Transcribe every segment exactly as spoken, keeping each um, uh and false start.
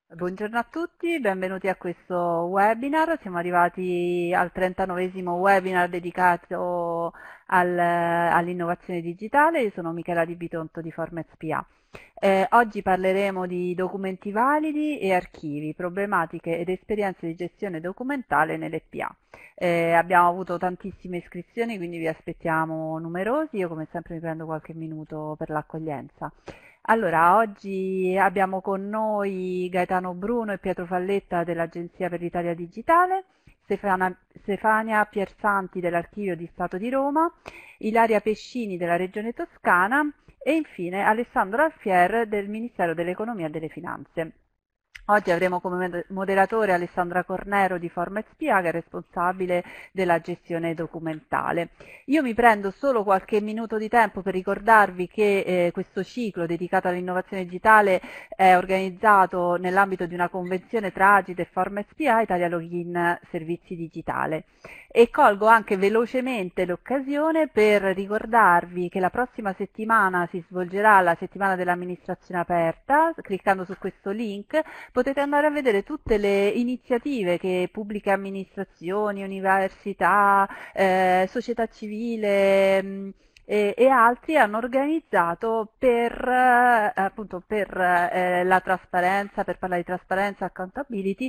Buongiorno a tutti, benvenuti a questo webinar. Siamo arrivati al trentanovesimo webinar dedicato al- all'innovazione digitale. Io sono Michela Di Bitonto di Formez P A. Eh, oggi parleremo di documenti validi e archivi, problematiche ed esperienze di gestione documentale nelle P A. Eh, abbiamo avuto tantissime iscrizioni, quindi vi aspettiamo numerosi. Io come sempre mi prendo qualche minuto per l'accoglienza. Allora, oggi abbiamo con noi Gaetano Bruno e Pietro Falletta dell'Agenzia per l'Italia Digitale, Stefana- Stefania Piersanti dell'Archivio di Stato di Roma, Ilaria Pescini della Regione Toscana e infine Alessandro Alfier del Ministero dell'Economia e delle Finanze. Oggi avremo come moderatore Alessandra Cornero di Formez P A, che è responsabile della gestione documentale. Io mi prendo solo qualche minuto di tempo per ricordarvi che eh, questo ciclo dedicato all'innovazione digitale è organizzato nell'ambito di una convenzione tra Agid e Formez P A, Italia Login Servizi Digitale. E colgo anche velocemente l'occasione per ricordarvi che la prossima settimana si svolgerà la settimana dell'amministrazione aperta. Cliccando su questo link potete andare a vedere tutte le iniziative che pubbliche amministrazioni, università, eh, società civile mh, e, e altri hanno organizzato per, eh, appunto, per eh, la trasparenza, per parlare di trasparenza, accountability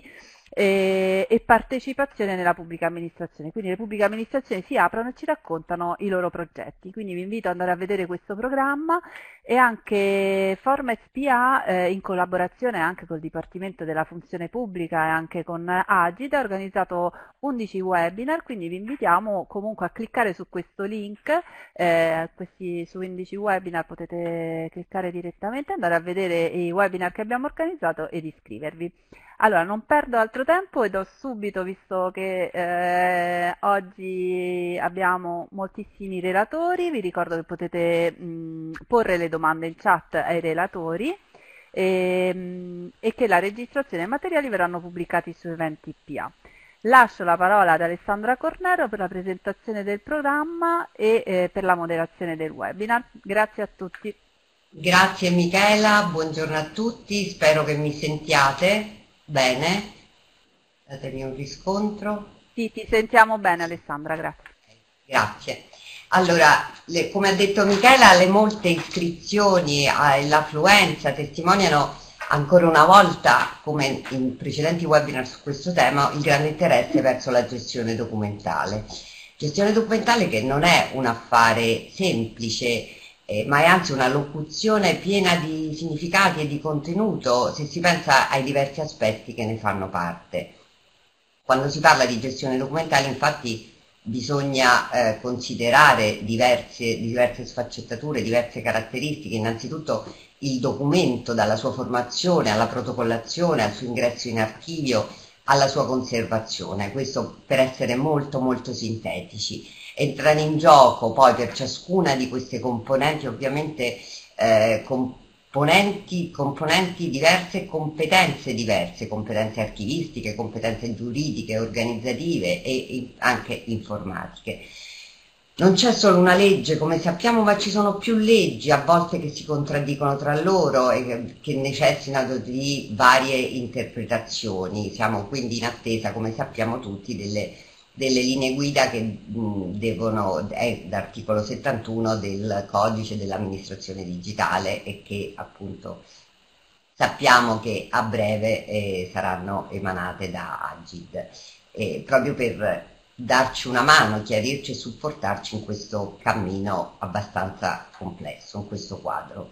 e, e partecipazione nella pubblica amministrazione. Quindi le pubbliche amministrazioni si aprono e ci raccontano i loro progetti. Quindi vi invito ad andare a vedere questo programma. E anche Formez P A, eh, in collaborazione anche col Dipartimento della Funzione Pubblica e anche con Agid, ha organizzato undici webinar, quindi vi invitiamo comunque a cliccare su questo link. Eh, questi, su undici webinar potete cliccare direttamente, andare a vedere i webinar che abbiamo organizzato ed iscrivervi. Allora, non perdo altro tempo e do subito, visto che eh, oggi abbiamo moltissimi relatori, vi ricordo che potete mh, porre le domande in chat ai relatori e, mh, e che la registrazione e i materiali verranno pubblicati su Eventi P A. Lascio la parola ad Alessandra Cornero per la presentazione del programma e eh, per la moderazione del webinar. Grazie a tutti. Grazie Michela, buongiorno a tutti, spero che mi sentiate bene. Datemi un riscontro. Sì, ti sentiamo bene Alessandra, grazie. Grazie. Allora, le- come ha detto Michela, le molte iscrizioni e l'affluenza testimoniano ancora una volta, come in precedenti webinar su questo tema, il grande interesse verso la gestione documentale. Gestione documentale che non è un affare semplice, eh, ma è anzi una locuzione piena di significati e di contenuto se si pensa ai diversi aspetti che ne fanno parte. Quando si parla di gestione documentale, infatti, bisogna eh, considerare diverse, diverse sfaccettature, diverse caratteristiche. Innanzitutto il documento, dalla sua formazione alla protocollazione, al suo ingresso in archivio, alla sua conservazione. Questo per essere molto molto sintetici. Entrano in gioco poi per ciascuna di queste componenti ovviamente eh, componenti, componenti diverse, competenze diverse, competenze archivistiche, competenze giuridiche, organizzative e anche informatiche. Non c'è solo una legge, come sappiamo, ma ci sono più leggi, a volte che si contraddicono tra loro e che, che necessitano di varie interpretazioni. Siamo quindi in attesa, come sappiamo tutti, delle, delle linee guida che mh, devono, è l'articolo settantuno del codice dell'amministrazione digitale e che appunto sappiamo che a breve eh, saranno emanate da Agid, eh, proprio per darci una mano, chiarirci e supportarci in questo cammino abbastanza complesso, in questo quadro.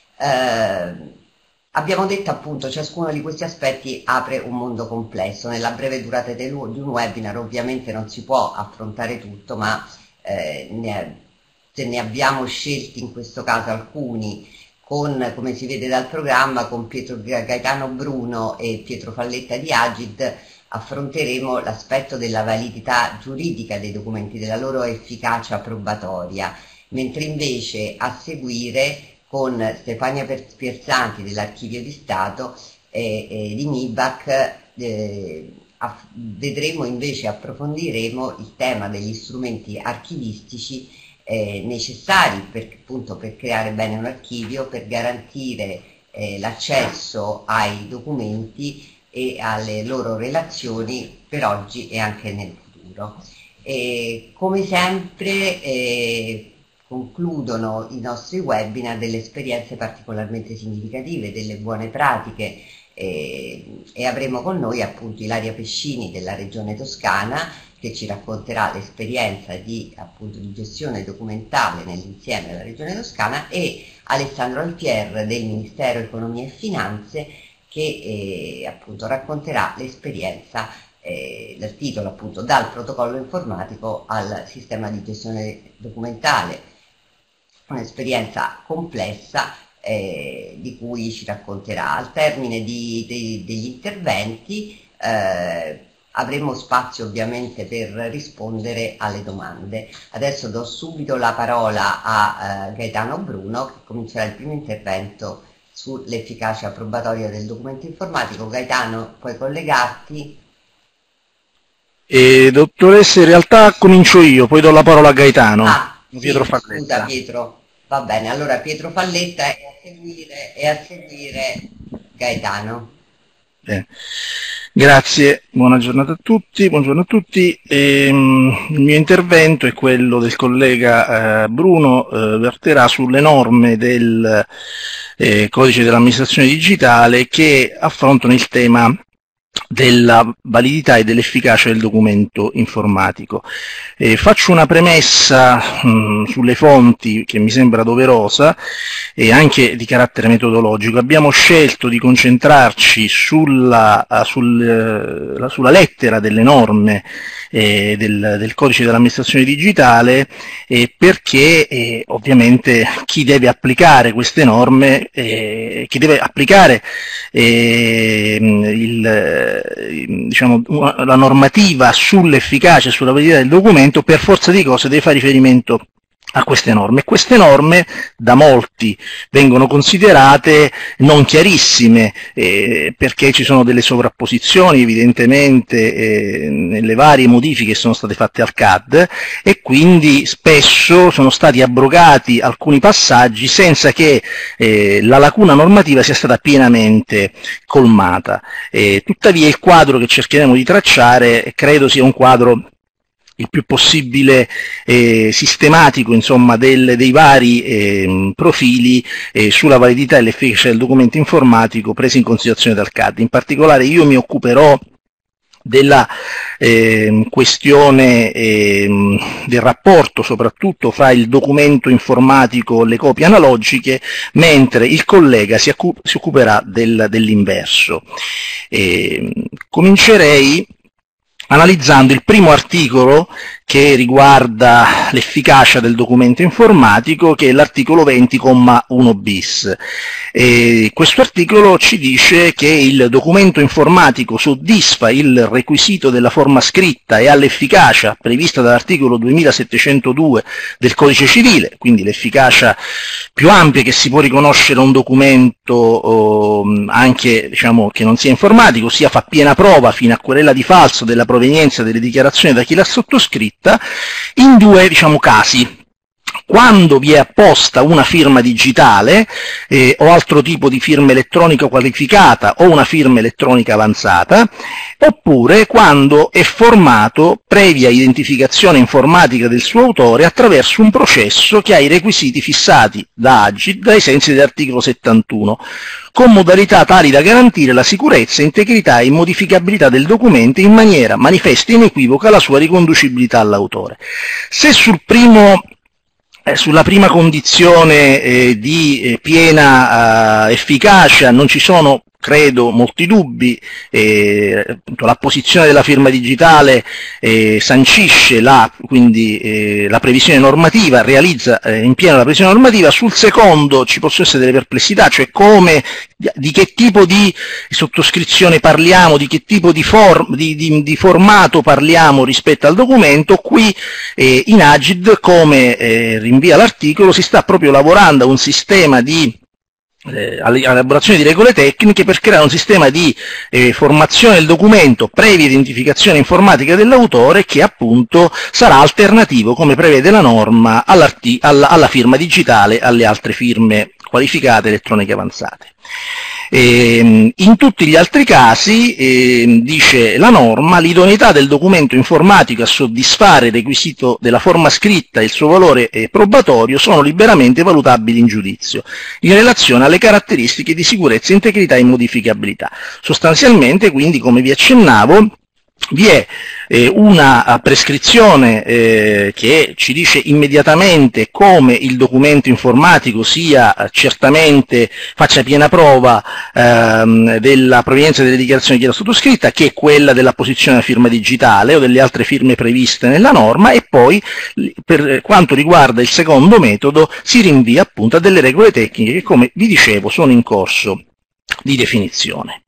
Eh, abbiamo detto appunto ciascuno di questi aspetti apre un mondo complesso. Nella breve durata di un webinar ovviamente non si può affrontare tutto, ma eh, ne, se ne abbiamo scelti in questo caso alcuni con, come si vede dal programma, con Pietro Gaetano Bruno e Pietro Falletta di Agid, affronteremo l'aspetto della validità giuridica dei documenti, della loro efficacia probatoria, mentre invece a seguire con Stefania Piersanti dell'Archivio di Stato e, e di M I B A C eh, vedremo invece, approfondiremo il tema degli strumenti archivistici eh, necessari per, appunto, per creare bene un archivio, per garantire eh, l'accesso ai documenti e alle loro relazioni per oggi e anche nel futuro. E, come sempre eh, concludono i nostri webinar delle esperienze particolarmente significative, delle buone pratiche, eh, e avremo con noi appunto Ilaria Pescini della Regione Toscana, che ci racconterà l'esperienza di, appunto, di gestione documentale nell'insieme della Regione Toscana, e Alessandro Altier del Ministero Economia e Finanze, che eh, appunto racconterà l'esperienza eh, del titolo, appunto, dal protocollo informatico al sistema di gestione documentale, un'esperienza complessa eh, di cui ci racconterà. Al termine di, di, degli interventi eh, avremo spazio ovviamente per rispondere alle domande. Adesso do subito la parola a eh, Gaetano Bruno, che comincerà il primo intervento sull'efficacia probatoria del documento informatico. Gaetano, puoi collegarti? Eh, dottoressa, in realtà comincio io, poi do la parola a Gaetano. Ah, Pietro sì, Falletta. Scusa Pietro, va bene, allora Pietro Falletta e a seguire, e a seguire Gaetano. Bene. Grazie, buona giornata a tutti, buongiorno a tutti. Ehm, il mio intervento è quello del collega eh, Bruno, eh, verterà sulle norme del eh, codice dell'amministrazione digitale che affrontano il tema della validità e dell'efficacia del documento informatico. Eh, faccio una premessa mh, sulle fonti che mi sembra doverosa e anche di carattere metodologico. Abbiamo scelto di concentrarci sulla, sul, uh, sulla lettera delle norme eh, del, del codice dell'amministrazione digitale eh, perché eh, ovviamente chi deve applicare queste norme, eh, chi deve applicare eh, il diciamo, la normativa sull'efficacia e sulla validità del documento, per forza di cose deve fare riferimento a queste norme. Queste norme da molti vengono considerate non chiarissime eh, perché ci sono delle sovrapposizioni evidentemente eh, nelle varie modifiche che sono state fatte al C A D, e quindi spesso sono stati abrogati alcuni passaggi senza che eh, la lacuna normativa sia stata pienamente colmata. Eh, tuttavia il quadro che cercheremo di tracciare credo sia un quadro il più possibile eh, sistematico, insomma, del, dei vari eh, profili eh, sulla validità e l'efficacia del documento informatico presi in considerazione dal C A D. In particolare io mi occuperò della eh, questione eh, del rapporto soprattutto fra il documento informatico e le copie analogiche, mentre il collega si, si occuperà del, dell'inverso. Eh, comincerei analizzando il primo articolo che riguarda l'efficacia del documento informatico, che è l'articolo venti comma uno bis. E questo articolo ci dice che il documento informatico soddisfa il requisito della forma scritta e all'efficacia prevista dall'articolo duemilasettecentodue del Codice Civile, quindi l'efficacia più ampia che si può riconoscere a un documento oh, anche, diciamo, che non sia informatico, sia fa piena prova fino a querela di falso della provenienza delle dichiarazioni da chi l'ha sottoscritta, in due, diciamo, casi. Quando vi è apposta una firma digitale eh, o altro tipo di firma elettronica qualificata o una firma elettronica avanzata, oppure quando è formato previa identificazione informatica del suo autore attraverso un processo che ha i requisiti fissati da Agid ai sensi dell'articolo settantuno, con modalità tali da garantire la sicurezza, integrità e immodificabilità del documento in maniera manifesta e inequivoca la sua riconducibilità all'autore. Se sul primo Eh, sulla prima condizione eh, di eh, piena eh, efficacia non ci sono, credo, molti dubbi, eh, la posizione della firma digitale eh, sancisce la, quindi, eh, la previsione normativa, realizza eh, in pieno la previsione normativa. Sul secondo ci possono essere delle perplessità, cioè come, di che tipo di sottoscrizione parliamo, di che tipo di, form, di, di, di formato parliamo rispetto al documento. Qui eh, in Agid, come eh, rinvia l'articolo, si sta proprio lavorando a un sistema di Eh, all'elaborazione di regole tecniche per creare un sistema di eh, formazione del documento previa identificazione informatica dell'autore, che appunto sarà alternativo, come prevede la norma, alla, alla firma digitale, alle altre firme qualificate elettroniche avanzate. E, in tutti gli altri casi, eh, dice la norma, l'idoneità del documento informatico a soddisfare il requisito della forma scritta e il suo valore eh, probatorio sono liberamente valutabili in giudizio, in relazione alle caratteristiche di sicurezza, integrità e modificabilità. Sostanzialmente, quindi, come vi accennavo, vi è eh, una prescrizione eh, che ci dice immediatamente come il documento informatico sia eh, certamente, faccia piena prova ehm, della provenienza delle dichiarazioni di chiara sottoscritta, che è quella dell'apposizione della firma digitale o delle altre firme previste nella norma, e poi per quanto riguarda il secondo metodo si rinvia appunto a delle regole tecniche che, come vi dicevo, sono in corso di definizione.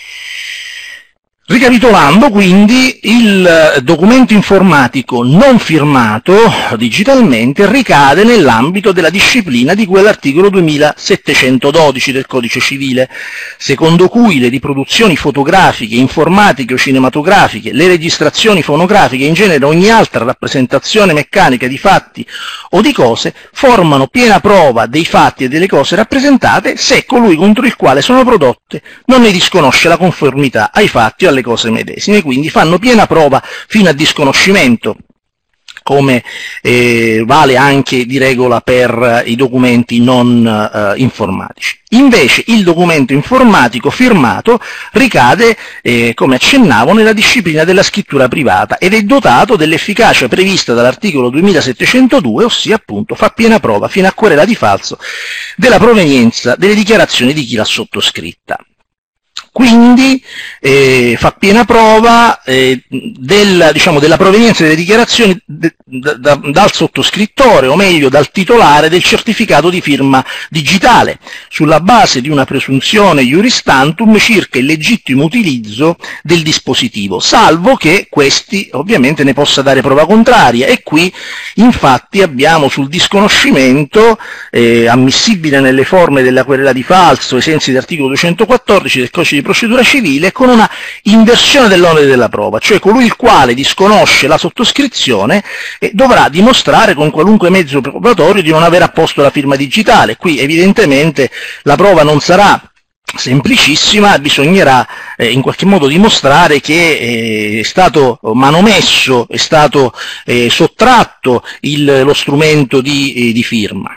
Ricapitolando, quindi, il documento informatico non firmato digitalmente ricade nell'ambito della disciplina di cui all'articolo duemilasettecentododici del Codice Civile, secondo cui le riproduzioni fotografiche, informatiche o cinematografiche, le registrazioni fonografiche e in genere ogni altra rappresentazione meccanica di fatti o di cose formano piena prova dei fatti e delle cose rappresentate se colui contro il quale sono prodotte non ne disconosce la conformità ai fatti o alle cose medesime, quindi fanno piena prova fino a disconoscimento, come eh, vale anche di regola per i documenti non eh, informatici. Invece il documento informatico firmato ricade, eh, come accennavo, nella disciplina della scrittura privata ed è dotato dell'efficacia prevista dall'articolo duemilasettecentodue, ossia appunto fa piena prova fino a querela di falso della provenienza delle dichiarazioni di chi l'ha sottoscritta. Quindi eh, fa piena prova eh, del, diciamo, della provenienza delle dichiarazioni de, da, da, dal sottoscrittore, o meglio dal titolare del certificato di firma digitale, sulla base di una presunzione iuris tantum circa il legittimo utilizzo del dispositivo, salvo che questi ovviamente ne possa dare prova contraria, e qui infatti abbiamo sul disconoscimento eh, ammissibile nelle forme della querela di falso ai sensi dell'articolo duecentoquattordici del Codice di procedura civile, con una inversione dell'onere della prova, cioè colui il quale disconosce la sottoscrizione eh, dovrà dimostrare con qualunque mezzo probatorio di non aver apposto la firma digitale. Qui evidentemente la prova non sarà semplicissima, bisognerà eh, in qualche modo dimostrare che eh, è stato manomesso, è stato eh, sottratto il, lo strumento di, eh, di firma.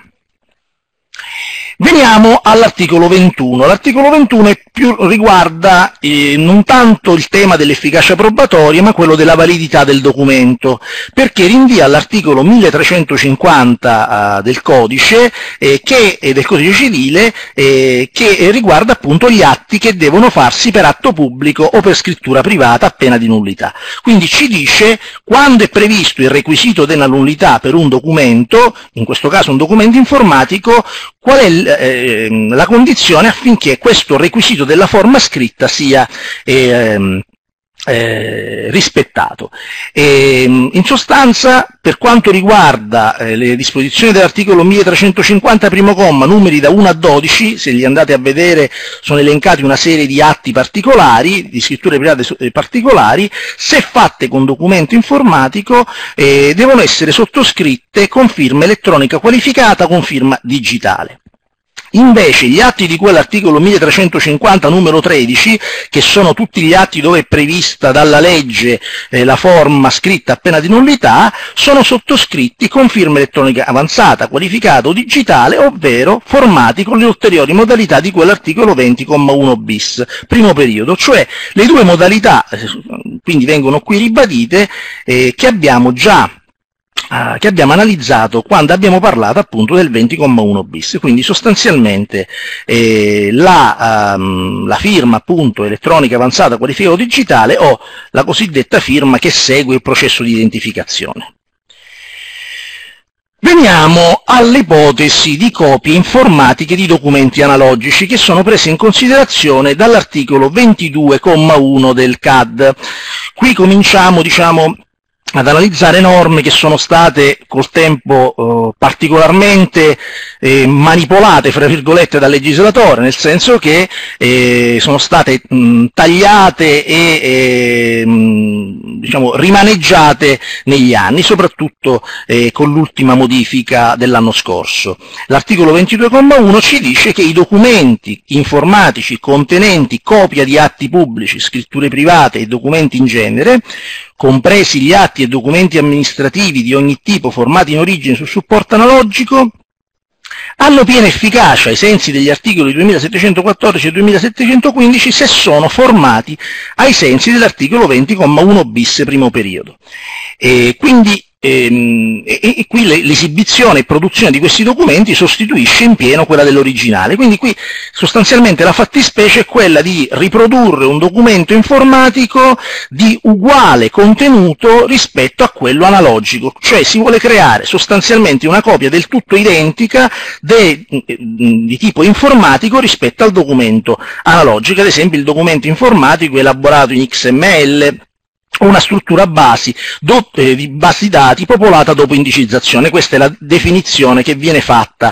Veniamo all'articolo ventuno. L'articolo ventuno è più, riguarda eh, non tanto il tema dell'efficacia probatoria, ma quello della validità del documento, perché rinvia all'articolo milletrecentocinquanta eh, del codice, eh, che, eh, del codice civile, eh, che riguarda appunto gli atti che devono farsi per atto pubblico o per scrittura privata a pena di nullità. Quindi ci dice quando è previsto il requisito della nullità per un documento, in questo caso un documento informatico, qual è eh, la condizione affinché questo requisito della forma scritta sia eh, eh, rispettato. E, in sostanza, per quanto riguarda eh, le disposizioni dell'articolo milletrecentocinquanta primo comma, numeri da uno a dodici, se li andate a vedere sono elencati una serie di atti particolari, di scritture private particolari, se fatte con documento informatico eh, devono essere sottoscritte con firma elettronica qualificata con firma digitale. Invece gli atti di cui all'articolo milletrecentocinquanta numero tredici, che sono tutti gli atti dove è prevista dalla legge eh, la forma scritta a pena di nullità, sono sottoscritti con firma elettronica avanzata, qualificata o digitale, ovvero formati con le ulteriori modalità di cui all'articolo venti comma uno bis, primo periodo, cioè le due modalità, eh, quindi vengono qui ribadite, eh, che abbiamo già Uh, che abbiamo analizzato quando abbiamo parlato appunto del venti comma uno bis, quindi sostanzialmente eh, la, um, la firma appunto elettronica avanzata qualificata o digitale, o la cosiddetta firma che segue il processo di identificazione. Veniamo alle ipotesi di copie informatiche di documenti analogici che sono prese in considerazione dall'articolo ventidue comma uno del C A D. Qui cominciamo, diciamo, ad analizzare norme che sono state col tempo eh, particolarmente eh, manipolate, fra virgolette, dal legislatore, nel senso che eh, sono state mh, tagliate e eh, mh, diciamo, rimaneggiate negli anni, soprattutto eh, con l'ultima modifica dell'anno scorso. L'articolo ventidue comma uno ci dice che i documenti informatici contenenti copia di atti pubblici, scritture private e documenti in genere, compresi gli atti e documenti amministrativi di ogni tipo formati in origine su supporto analogico, hanno piena efficacia ai sensi degli articoli duemilasettecentoquattordici e duemilasettecentoquindici se sono formati ai sensi dell'articolo venti comma uno bis primo periodo. E quindi ehm, e, e qui l'esibizione e produzione di questi documenti sostituisce in pieno quella dell'originale. Quindi qui sostanzialmente la fattispecie è quella di riprodurre un documento informatico di uguale contenuto rispetto a quello analogico, cioè si vuole creare sostanzialmente una copia del tutto identica de, di tipo informatico rispetto al documento analogico. Ad esempio, il documento informatico elaborato in X M L, una struttura basi do, eh, di basi dati popolata dopo indicizzazione. Questa è la definizione che viene fatta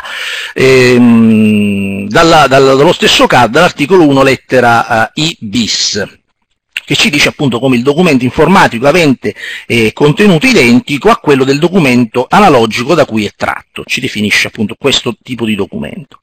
ehm, dalla, dalla, dallo stesso C A D, dall'articolo uno lettera uh, I bis, che ci dice appunto come il documento informatico avente eh, contenuto identico a quello del documento analogico da cui è tratto. Ci definisce appunto questo tipo di documento.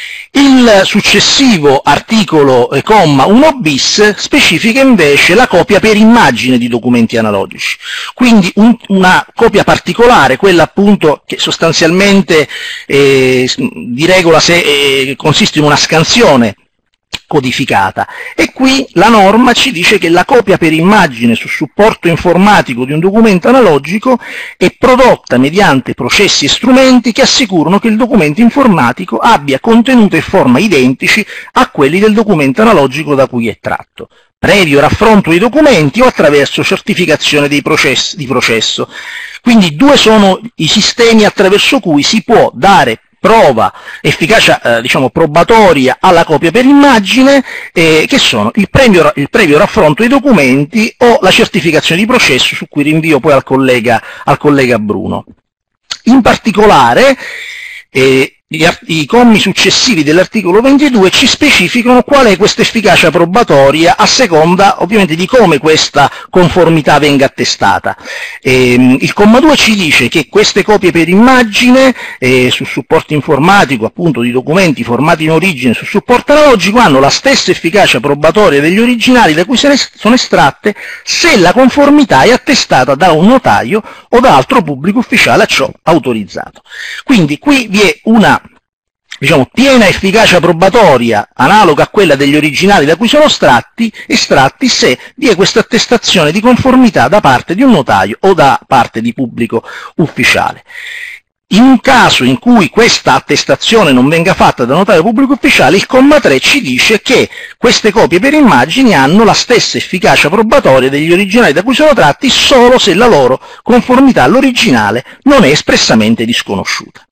Il successivo articolo eh, comma uno bis specifica invece la copia per immagine di documenti analogici, quindi un, una copia particolare, quella appunto che sostanzialmente eh, di regola se, eh, consiste in una scansione codificata, e qui la norma ci dice che la copia per immagine su supporto informatico di un documento analogico è prodotta mediante processi e strumenti che assicurano che il documento informatico abbia contenuto e forma identici a quelli del documento analogico da cui è tratto, previo raffronto dei documenti o attraverso certificazione dei processi, di processo. Quindi due sono i sistemi attraverso cui si può dare prova, efficacia eh, diciamo probatoria alla copia per immagine, eh, che sono il previo, il previo raffronto dei documenti o la certificazione di processo, su cui rinvio poi al collega, al collega Bruno. In particolare, eh, gli, i commi successivi dell'articolo ventidue ci specificano qual è questa efficacia probatoria a seconda ovviamente di come questa conformità venga attestata. E, il comma due ci dice che queste copie per immagine eh, su supporto informatico appunto di documenti formati in origine su supporto analogico hanno la stessa efficacia probatoria degli originali da cui se ne sono estratte se la conformità è attestata da un notaio o da altro pubblico ufficiale a ciò autorizzato. Quindi qui vi è una diciamo, piena efficacia probatoria analoga a quella degli originali da cui sono estratti, estratti se vi è questa attestazione di conformità da parte di un notaio o da parte di pubblico ufficiale. In un caso in cui questa attestazione non venga fatta da notaio pubblico ufficiale, il comma tre ci dice che queste copie per immagini hanno la stessa efficacia probatoria degli originali da cui sono tratti solo se la loro conformità all'originale non è espressamente disconosciuta.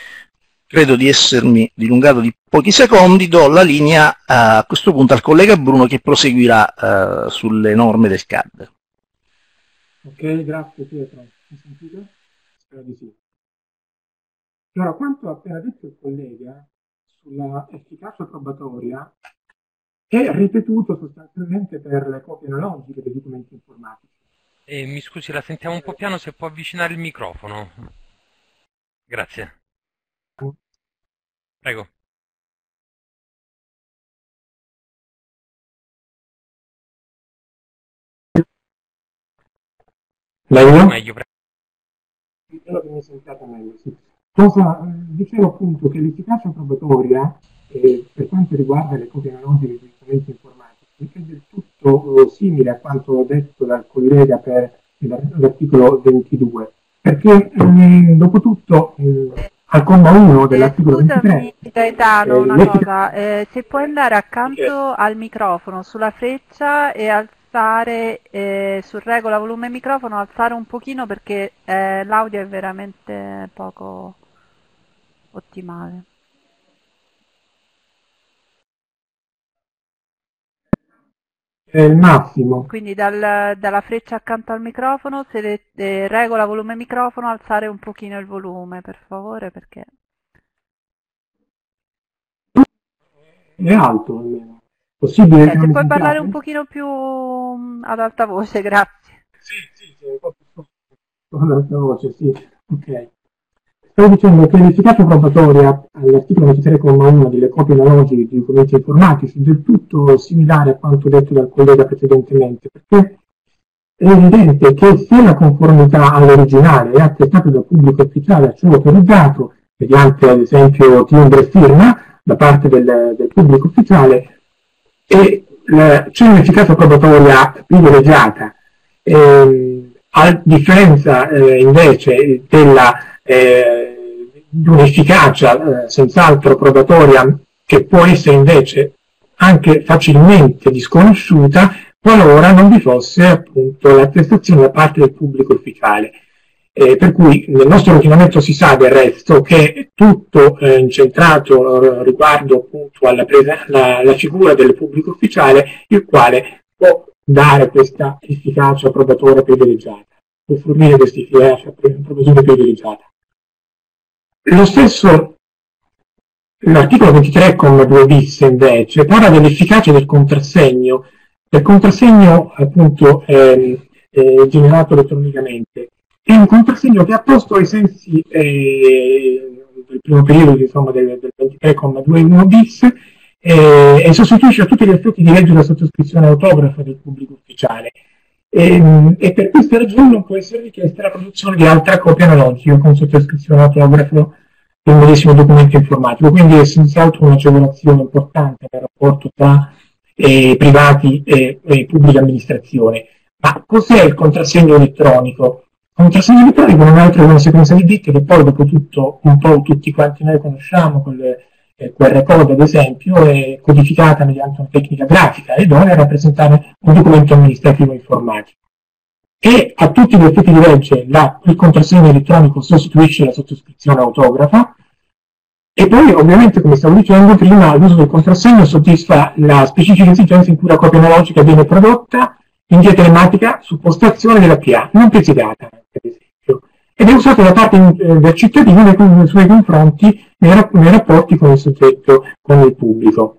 Credo di essermi dilungato di pochi secondi, do la linea uh, a questo punto al collega Bruno che proseguirà uh, sulle norme del C A D. Ok, grazie Pietro. Mi sentite? Spero di sì. Allora, quanto ha appena detto il collega sulla efficacia probatoria è ripetuto sostanzialmente per le copie analogiche dei documenti informatici. Eh, mi scusi, la sentiamo un po' piano, se può avvicinare il microfono. Grazie. Prego. Meglio? Meglio, prego. Spero che mi sentiate meglio, sì. Cosa, dicevo appunto che l'efficacia probatoria eh, per quanto riguarda le copie analogiche dei documenti informatici è del tutto eh, simile a quanto detto dal collega per l'articolo ventidue, perché eh, dopo tutto eh, al comma uno dell'articolo eh, scusami, ventitré Gaetano, eh, una cosa, eh, se puoi andare accanto al microfono sulla freccia e alzare eh, sul regola volume microfono, alzare un pochino perché eh, l'audio è veramente poco ottimale. è il massimo. Quindi dal, dalla freccia accanto al microfono, se le, eh, regola volume microfono, alzare un pochino il volume, per favore, perché... È alto almeno. Possibile Eh, che se non mi puoi parlare sentiate? un pochino più mm, ad alta voce, grazie. Sì, sì, sì, un po' più con l'altra voce, sì. Ok. Stavo dicendo che l'efficacia probatoria all'articolo ventitré comma uno delle copie analogiche di documenti informatici è del tutto similare a quanto detto dal collega precedentemente, perché è evidente che se la conformità all'originale è attestata dal pubblico ufficiale a ciò autorizzato, mediante ad esempio timbro e firma da parte del, del pubblico ufficiale, e eh, c'è un'efficacia probatoria privilegiata, eh, a differenza eh, invece della eh, di un'efficacia eh, senz'altro probatoria che può essere invece anche facilmente disconosciuta qualora non vi fosse appunto l'attestazione da parte del pubblico ufficiale. Eh, per cui nel nostro ordinamento si sa del resto che è tutto eh, incentrato eh, riguardo appunto alla, presa, la, alla figura del pubblico ufficiale, il quale può dare questa efficacia probatoria privilegiata, può fornire questa efficacia probatoria privilegiata. Lo stesso, l'articolo ventitré comma due bis invece parla dell'efficacia del contrassegno, del contrassegno appunto eh, eh, generato elettronicamente. È un contrassegno che ha posto ai sensi eh, del primo periodo insomma, del, del ventitré comma ventiuno bis eh, e sostituisce a tutti gli effetti di legge la sottoscrizione autografa del pubblico ufficiale. E, e per questa ragione non può essere richiesta la produzione di altra copia analogica con sottoscrizione autografa del medesimo documento informatico, quindi è senz'altro un'agevolazione importante nel rapporto tra eh, privati e, e pubblica amministrazione. Ma cos'è il contrassegno elettronico? Il contrassegno elettronico non è altro che una sequenza di bit che poi dopo tutto un po' tutti quanti noi conosciamo, con le eh, Q R code ad esempio, è codificata mediante una tecnica grafica ed idonea a rappresentare un documento amministrativo informatico. E a tutti gli effetti di legge la, il contrassegno elettronico sostituisce la sottoscrizione autografa e poi ovviamente, come stavo dicendo prima, l'uso del contrassegno soddisfa la specifica esigenza in cui la copia analogica viene prodotta in via telematica su postazione della P A, non pizzicata, per esempio, ed è usato da parte eh, del cittadino nei, nei suoi confronti nei, nei rapporti con il soggetto, con il pubblico.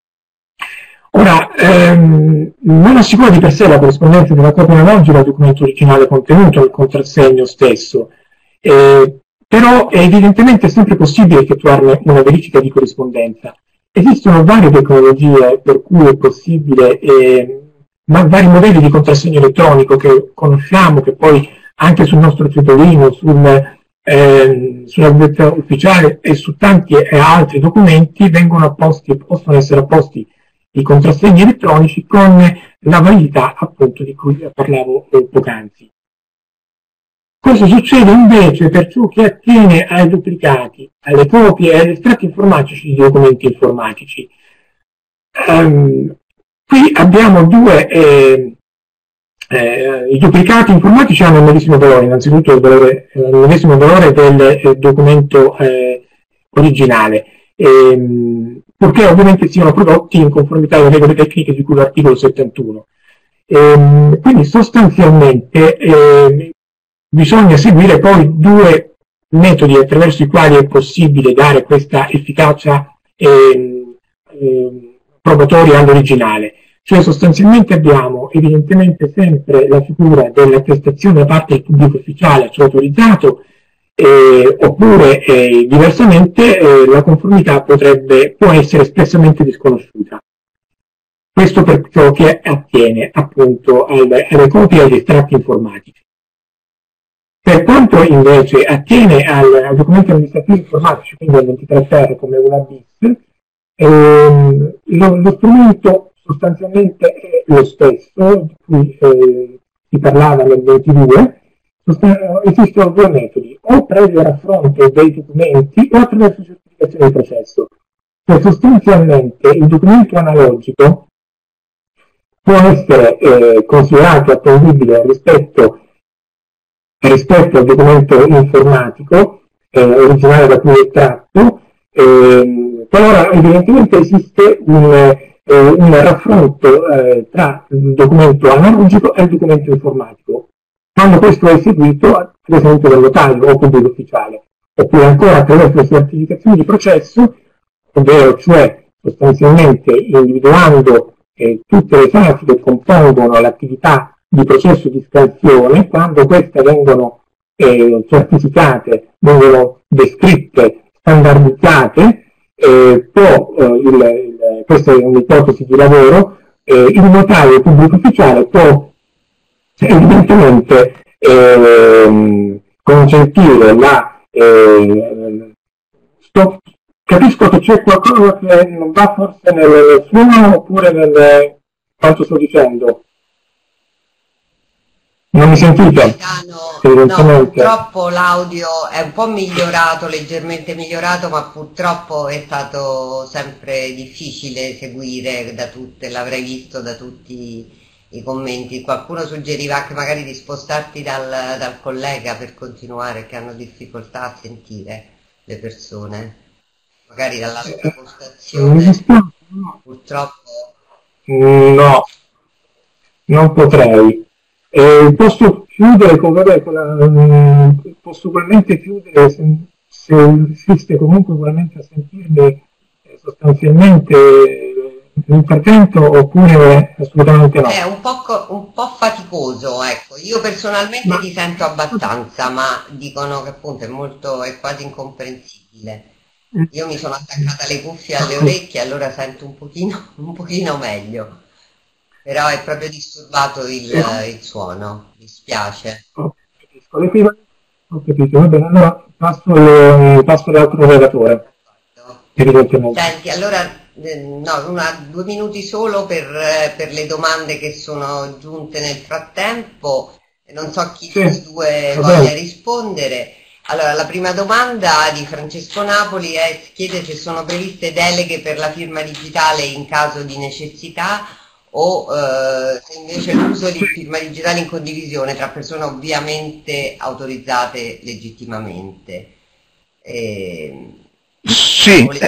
Ora, ehm, non assicura di per sé la corrispondenza della copia analogica al documento originale contenuto nel contrassegno stesso, eh, però è evidentemente sempre possibile effettuarne una verifica di corrispondenza. Esistono varie tecnologie per cui è possibile, eh, ma vari modelli di contrassegno elettronico che conosciamo, che poi anche sul nostro titolino, sul, eh, sulla biblioteca ufficiale e su tanti e altri documenti vengono apposti, possono essere apposti i contrassegni elettronici con la validità appunto di cui parlavo eh, poc'anzi. Cosa succede invece per ciò che attiene ai duplicati, alle copie e agli estratti informatici di documenti informatici? Um, qui abbiamo due, eh, eh, i duplicati informatici hanno il medesimo valore, innanzitutto il, valore, eh, il medesimo valore del eh, documento eh, originale, eh, purché ovviamente siano prodotti in conformità alle regole tecniche di cui l'articolo settantuno. Eh, quindi sostanzialmente eh, bisogna seguire poi due metodi attraverso i quali è possibile dare questa efficacia eh, eh, probatoria all'originale. Cioè sostanzialmente abbiamo evidentemente sempre la figura dell'attestazione da parte del pubblico ufficiale, cioè autorizzato, eh, oppure eh, diversamente eh, la conformità potrebbe, può essere espressamente disconosciuta. Questo per ciò che attiene appunto alle, alle copie e agli estratti informatici. Per quanto invece attiene al, ai documenti amministrativi informatici, quindi al ventitré ter come una bis, ehm, lo, lo strumento sostanzialmente è lo stesso di cui eh, si parlava nel ventidue. Esistono due metodi, o previo raffronto dei documenti o attraverso certificazione di processo. Cioè sostanzialmente il documento analogico può essere eh, considerato attendibile rispetto, rispetto al documento informatico eh, originale da cui è tratto, eh, però evidentemente esiste un, eh, un raffronto eh, tra il documento analogico e il documento informatico, quando questo è eseguito, per esempio, dal notaio o pubblico ufficiale, oppure ancora attraverso le certificazioni di processo, ovvero cioè sostanzialmente individuando eh, tutte le fasi che compongono l'attività di processo di scansione, quando queste vengono eh, certificate, vengono descritte, standardizzate, eh, può, eh, il, il, questa è un'ipotesi di lavoro, eh, il notaio pubblico ufficiale può evidentemente eh, consentire la eh, sto, capisco che c'è qualcosa che non va forse nel suono oppure nel quanto sto dicendo. Non mi sentite? No, purtroppo l'audio è un po' migliorato, leggermente migliorato, ma purtroppo è stato sempre difficile seguire da tutte, l'avrei visto da tutti i commenti. Qualcuno suggeriva anche magari di spostarti dal, dal collega per continuare, che hanno difficoltà a sentire le persone. Magari dall'altra postazione, purtroppo. No, non potrei. Eh, posso chiudere con, vabbè, con la, posso ugualmente chiudere se, se riusciste comunque ugualmente a sentirmi eh, sostanzialmente eh, l'intervento, oppure assolutamente no? È un po', un po' faticoso, ecco. Io personalmente ma... ti sento abbastanza, ma dicono che appunto è molto, è quasi incomprensibile. Io mi sono attaccata alle cuffie alle orecchie, allora sento un pochino, un pochino meglio. Però è proprio disturbato il, il suono, mi spiace. Ho capito, va bene, allora passo, le, passo l'altro relatore. Senti, allora, no, una, due minuti solo per, per le domande che sono giunte nel frattempo, non so chi sì, dei due voglia rispondere. Allora, la prima domanda di Francesco Napoli è, chiede se sono previste deleghe per la firma digitale in caso di necessità, o eh, se invece l'uso di firma digitale in condivisione tra persone ovviamente autorizzate legittimamente. Eh, sì, volete...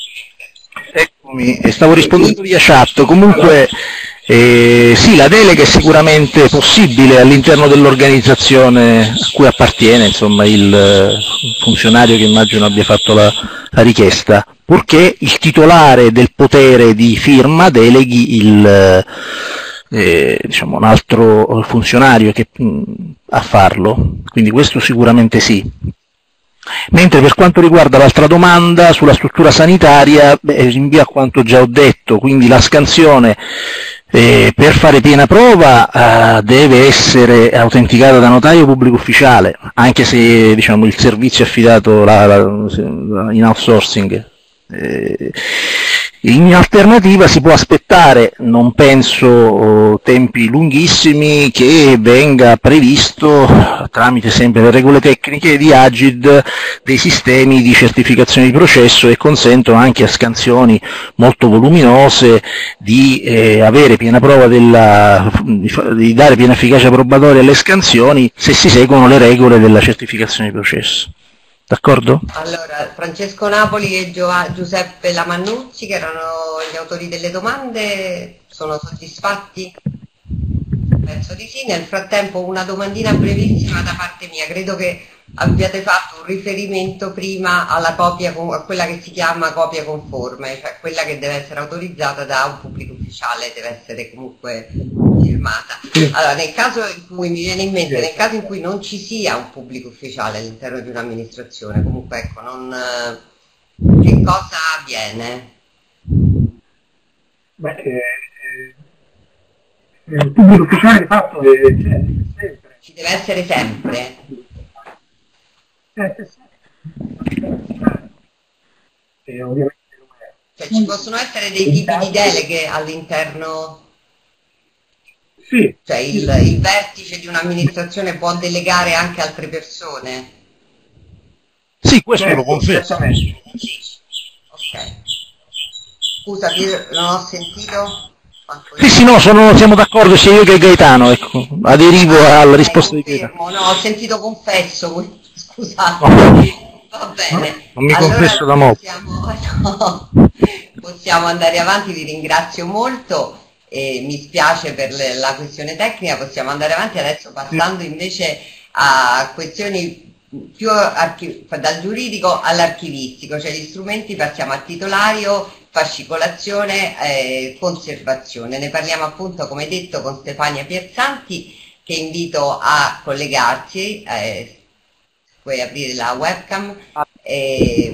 eccomi, stavo rispondendo via chat. Comunque eh, sì, la delega è sicuramente possibile all'interno dell'organizzazione a cui appartiene, insomma, il funzionario che immagino abbia fatto la, la richiesta, purché il titolare del potere di firma deleghi il, eh, diciamo, un altro funzionario che, mh, a farlo, quindi questo sicuramente sì. Mentre per quanto riguarda l'altra domanda sulla struttura sanitaria, beh, rinvio a quanto già ho detto, quindi la scansione eh, per fare piena prova eh, deve essere autenticata da notaio pubblico ufficiale, anche se, diciamo, il servizio è affidato la, la, in outsourcing. Eh, in alternativa si può aspettare, non penso oh, tempi lunghissimi, che venga previsto tramite sempre le regole tecniche di Agid dei sistemi di certificazione di processo che consentono anche a scansioni molto voluminose di eh, avere piena prova della, di, di dare piena efficacia probatoria alle scansioni se si seguono le regole della certificazione di processo. D'accordo? Allora, Francesco Napoli e Gio- Giuseppe Lamannucci, che erano gli autori delle domande, sono soddisfatti? Penso di sì. Nel frattempo una domandina brevissima da parte mia. Credo che abbiate fatto un riferimento prima alla copia, a quella che si chiama copia conforme, cioè quella che deve essere autorizzata da un pubblico ufficiale, deve essere comunque firmata. Allora, nel caso in cui mi viene in mente, nel caso in cui non ci sia un pubblico ufficiale all'interno di un'amministrazione, comunque ecco, non, che cosa avviene? Beh, eh, eh, il pubblico ufficiale di fatto è, c'è sempre. Ci deve essere sempre. Eh, eh, ovviamente cioè, ci possono essere dei tipi di deleghe all'interno? Sì. Cioè il, il vertice di un'amministrazione può delegare anche altre persone? Sì, questo certo, lo confermo. Ok. Scusa, io non ho sentito. Sì, sì, no, sono, siamo d'accordo sia io che Gaetano, ecco, aderivo ah, alla risposta confermo, di Gaetano. No, ho sentito confesso, scusate. No. Va bene. Non mi allora, confesso da mo'. Passiamo, no. possiamo andare avanti, vi ringrazio molto. E mi spiace per le, la questione tecnica, possiamo andare avanti adesso passando invece a questioni più dal giuridico all'archivistico, cioè gli strumenti, passiamo a titolario, fascicolazione, eh, conservazione. Ne parliamo appunto, come detto, con Stefania Pierzanti, che invito a collegarsi, eh, puoi aprire la webcam. Eh,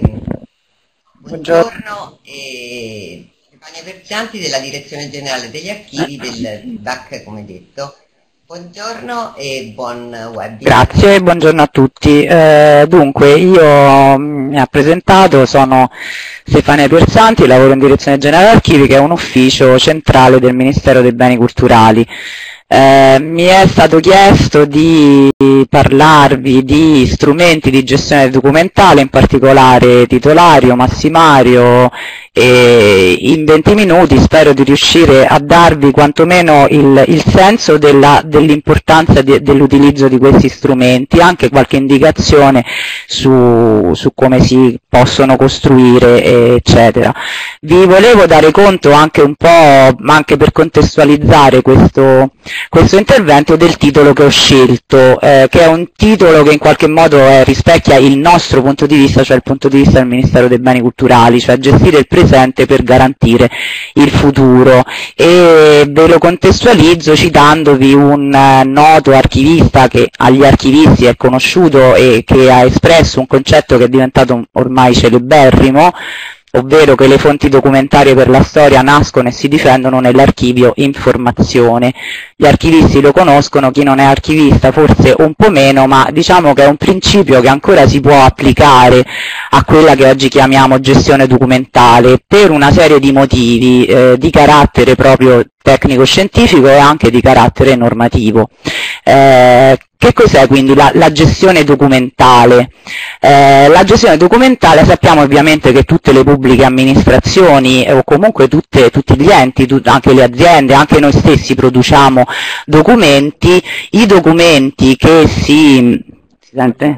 buongiorno. Eh, Stefania Pierzanti della Direzione Generale degli Archivi del D A C, come detto. Buongiorno e buon webinar. Grazie, buongiorno a tutti. Eh, dunque, io mi ha presentato, sono Stefania Pierzanti, lavoro in Direzione Generale Archivi, che è un ufficio centrale del Ministero dei Beni Culturali. Eh, mi è stato chiesto di parlarvi di strumenti di gestione documentale, in particolare titolario, massimario, e in venti minuti spero di riuscire a darvi quantomeno il, il senso della, dell'importanza de, dell'utilizzo di questi strumenti, anche qualche indicazione su, su come si possono costruire, eccetera. Vi volevo dare conto anche un po', anche per contestualizzare questo questo intervento, del titolo che ho scelto, eh, che è un titolo che in qualche modo eh, rispecchia il nostro punto di vista, cioè il punto di vista del Ministero dei Beni Culturali, cioè gestire il presente per garantire il futuro, e ve lo contestualizzo citandovi un eh, noto archivista che agli archivisti è conosciuto e che ha espresso un concetto che è diventato ormai celeberrimo, ovvero che le fonti documentarie per la storia nascono e si difendono nell'archivio informazione. Gli archivisti lo conoscono, chi non è archivista forse un po' meno, ma diciamo che è un principio che ancora si può applicare a quella che oggi chiamiamo gestione documentale, per una serie di motivi eh, di carattere proprio tecnico-scientifico e anche di carattere normativo. Eh, Che cos'è quindi la, la gestione documentale? Eh, la gestione documentale, sappiamo ovviamente che tutte le pubbliche amministrazioni o comunque tutte, tutti gli enti, tut, anche le aziende, anche noi stessi produciamo documenti. I documenti che si... si sente?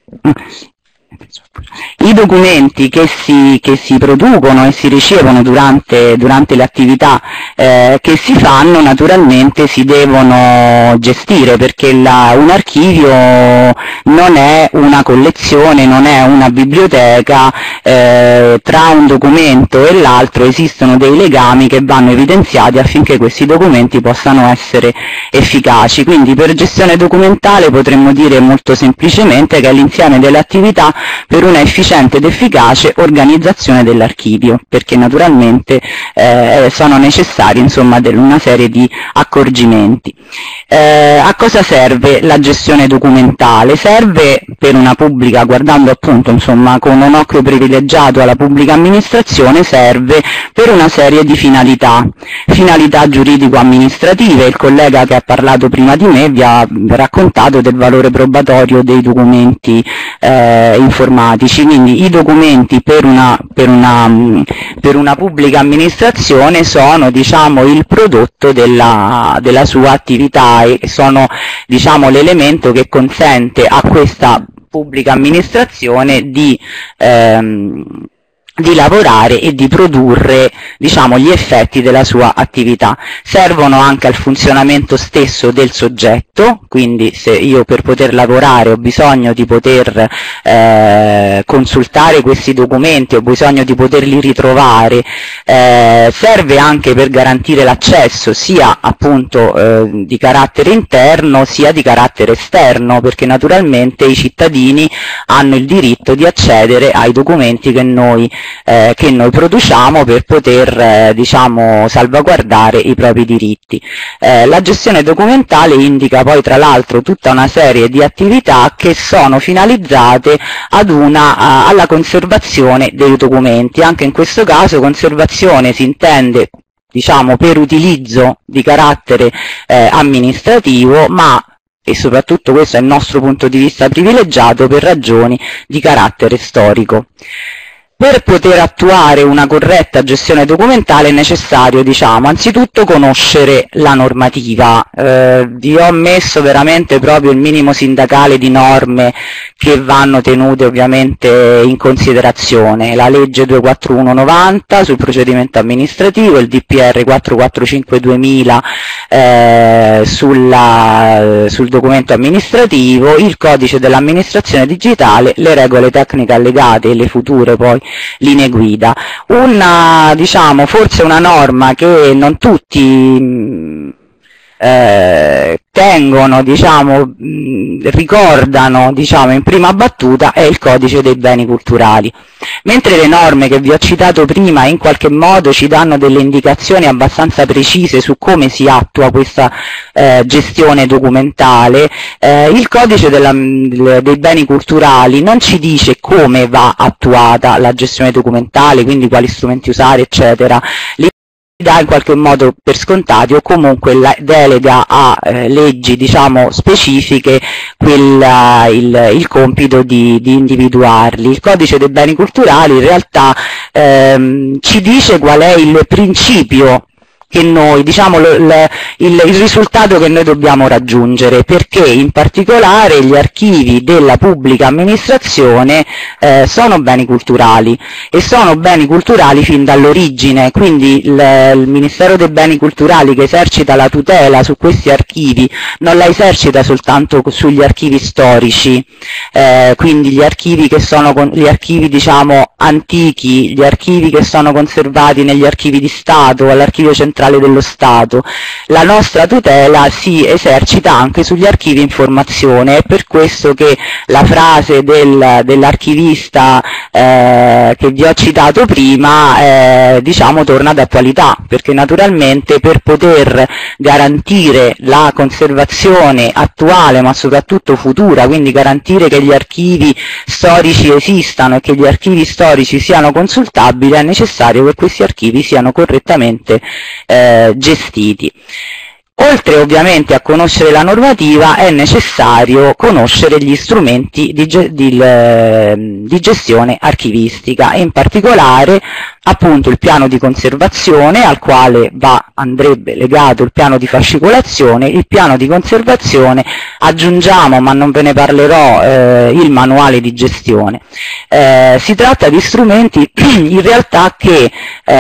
I documenti che si, che si producono e si ricevono durante, durante le attività eh, che si fanno, naturalmente si devono gestire, perché la, un archivio non è una collezione, non è una biblioteca, eh, tra un documento e l'altro esistono dei legami che vanno evidenziati affinché questi documenti possano essere efficaci. Quindi per gestione documentale potremmo dire molto semplicemente che è l'insieme delle attività per una efficiente ed efficace organizzazione dell'archivio, perché naturalmente eh, sono necessari insomma una serie di accorgimenti. Eh, a cosa serve la gestione documentale? Serve per una pubblica, guardando appunto insomma con un occhio privilegiato alla pubblica amministrazione, serve per una serie di finalità, finalità giuridico-amministrative. Il collega che ha parlato prima di me vi ha raccontato del valore probatorio dei documenti eh, informatici, quindi i documenti per una, per una, per una pubblica amministrazione sono, diciamo, il prodotto della, della sua attività e sono, diciamo, l'elemento che consente a questa pubblica amministrazione di ehm, di lavorare e di produrre, diciamo, gli effetti della sua attività. Servono anche al funzionamento stesso del soggetto, quindi se io per poter lavorare ho bisogno di poter eh, consultare questi documenti, ho bisogno di poterli ritrovare, eh, serve anche per garantire l'accesso sia appunto eh, di carattere interno sia di carattere esterno, perché naturalmente i cittadini hanno il diritto di accedere ai documenti che noi Eh, che noi produciamo per poter eh, diciamo salvaguardare i propri diritti. Eh, la gestione documentale indica poi tra l'altro tutta una serie di attività che sono finalizzate ad una, a, alla conservazione dei documenti. Anche in questo caso conservazione si intende, diciamo, per utilizzo di carattere eh, amministrativo, ma e soprattutto questo è il nostro punto di vista privilegiato, per ragioni di carattere storico. per poter attuare una corretta gestione documentale è necessario, diciamo, anzitutto conoscere la normativa. Eh, vi ho messo veramente proprio il minimo sindacale di norme che vanno tenute ovviamente in considerazione: la legge duecentoquarantuno novanta sul procedimento amministrativo, il D P R quattrocentoquarantacinque duemila eh, sulla, sul documento amministrativo, il codice dell'amministrazione digitale, le regole tecniche allegate e le future poi linee guida. Una, diciamo, forse una norma che non tutti Eh, tengono, diciamo, mh, ricordano, diciamo, in prima battuta è il codice dei beni culturali. Mentre le norme che vi ho citato prima in qualche modo ci danno delle indicazioni abbastanza precise su come si attua questa eh, gestione documentale, eh, il codice della, dei beni culturali non ci dice come va attuata la gestione documentale, quindi quali strumenti usare, eccetera. Dà in qualche modo per scontati, o comunque la delega a eh, leggi, diciamo, specifiche quella, il, il compito di, di individuarli. Il codice dei beni culturali in realtà ehm, ci dice qual è il principio che noi, diciamo, lo, il, il, il risultato che noi dobbiamo raggiungere, perché in particolare gli archivi della pubblica amministrazione eh, sono beni culturali, e sono beni culturali fin dall'origine, quindi il, il Ministero dei Beni Culturali, che esercita la tutela su questi archivi, non la esercita soltanto sugli archivi storici, eh, quindi gli archivi che sono con, gli archivi, diciamo, antichi, gli archivi che sono conservati negli archivi di Stato, all'archivio centrale dello Stato. La nostra tutela si esercita anche sugli archivi informazione. È per questo che la frase del, dell'archivista eh, che vi ho citato prima eh, diciamo torna d'attualità, perché naturalmente per poter garantire la conservazione attuale ma soprattutto futura, quindi garantire che gli archivi storici esistano e che gli archivi storici siano consultabili, è necessario che questi archivi siano correttamente Eh, gestiti. Oltre ovviamente a conoscere la normativa è necessario conoscere gli strumenti di, di, di gestione archivistica, e in particolare appunto il piano di conservazione, al quale va, andrebbe legato il piano di fascicolazione. Il piano di conservazione, aggiungiamo, ma non ve ne parlerò, eh, il manuale di gestione. Eh, si tratta di strumenti in realtà che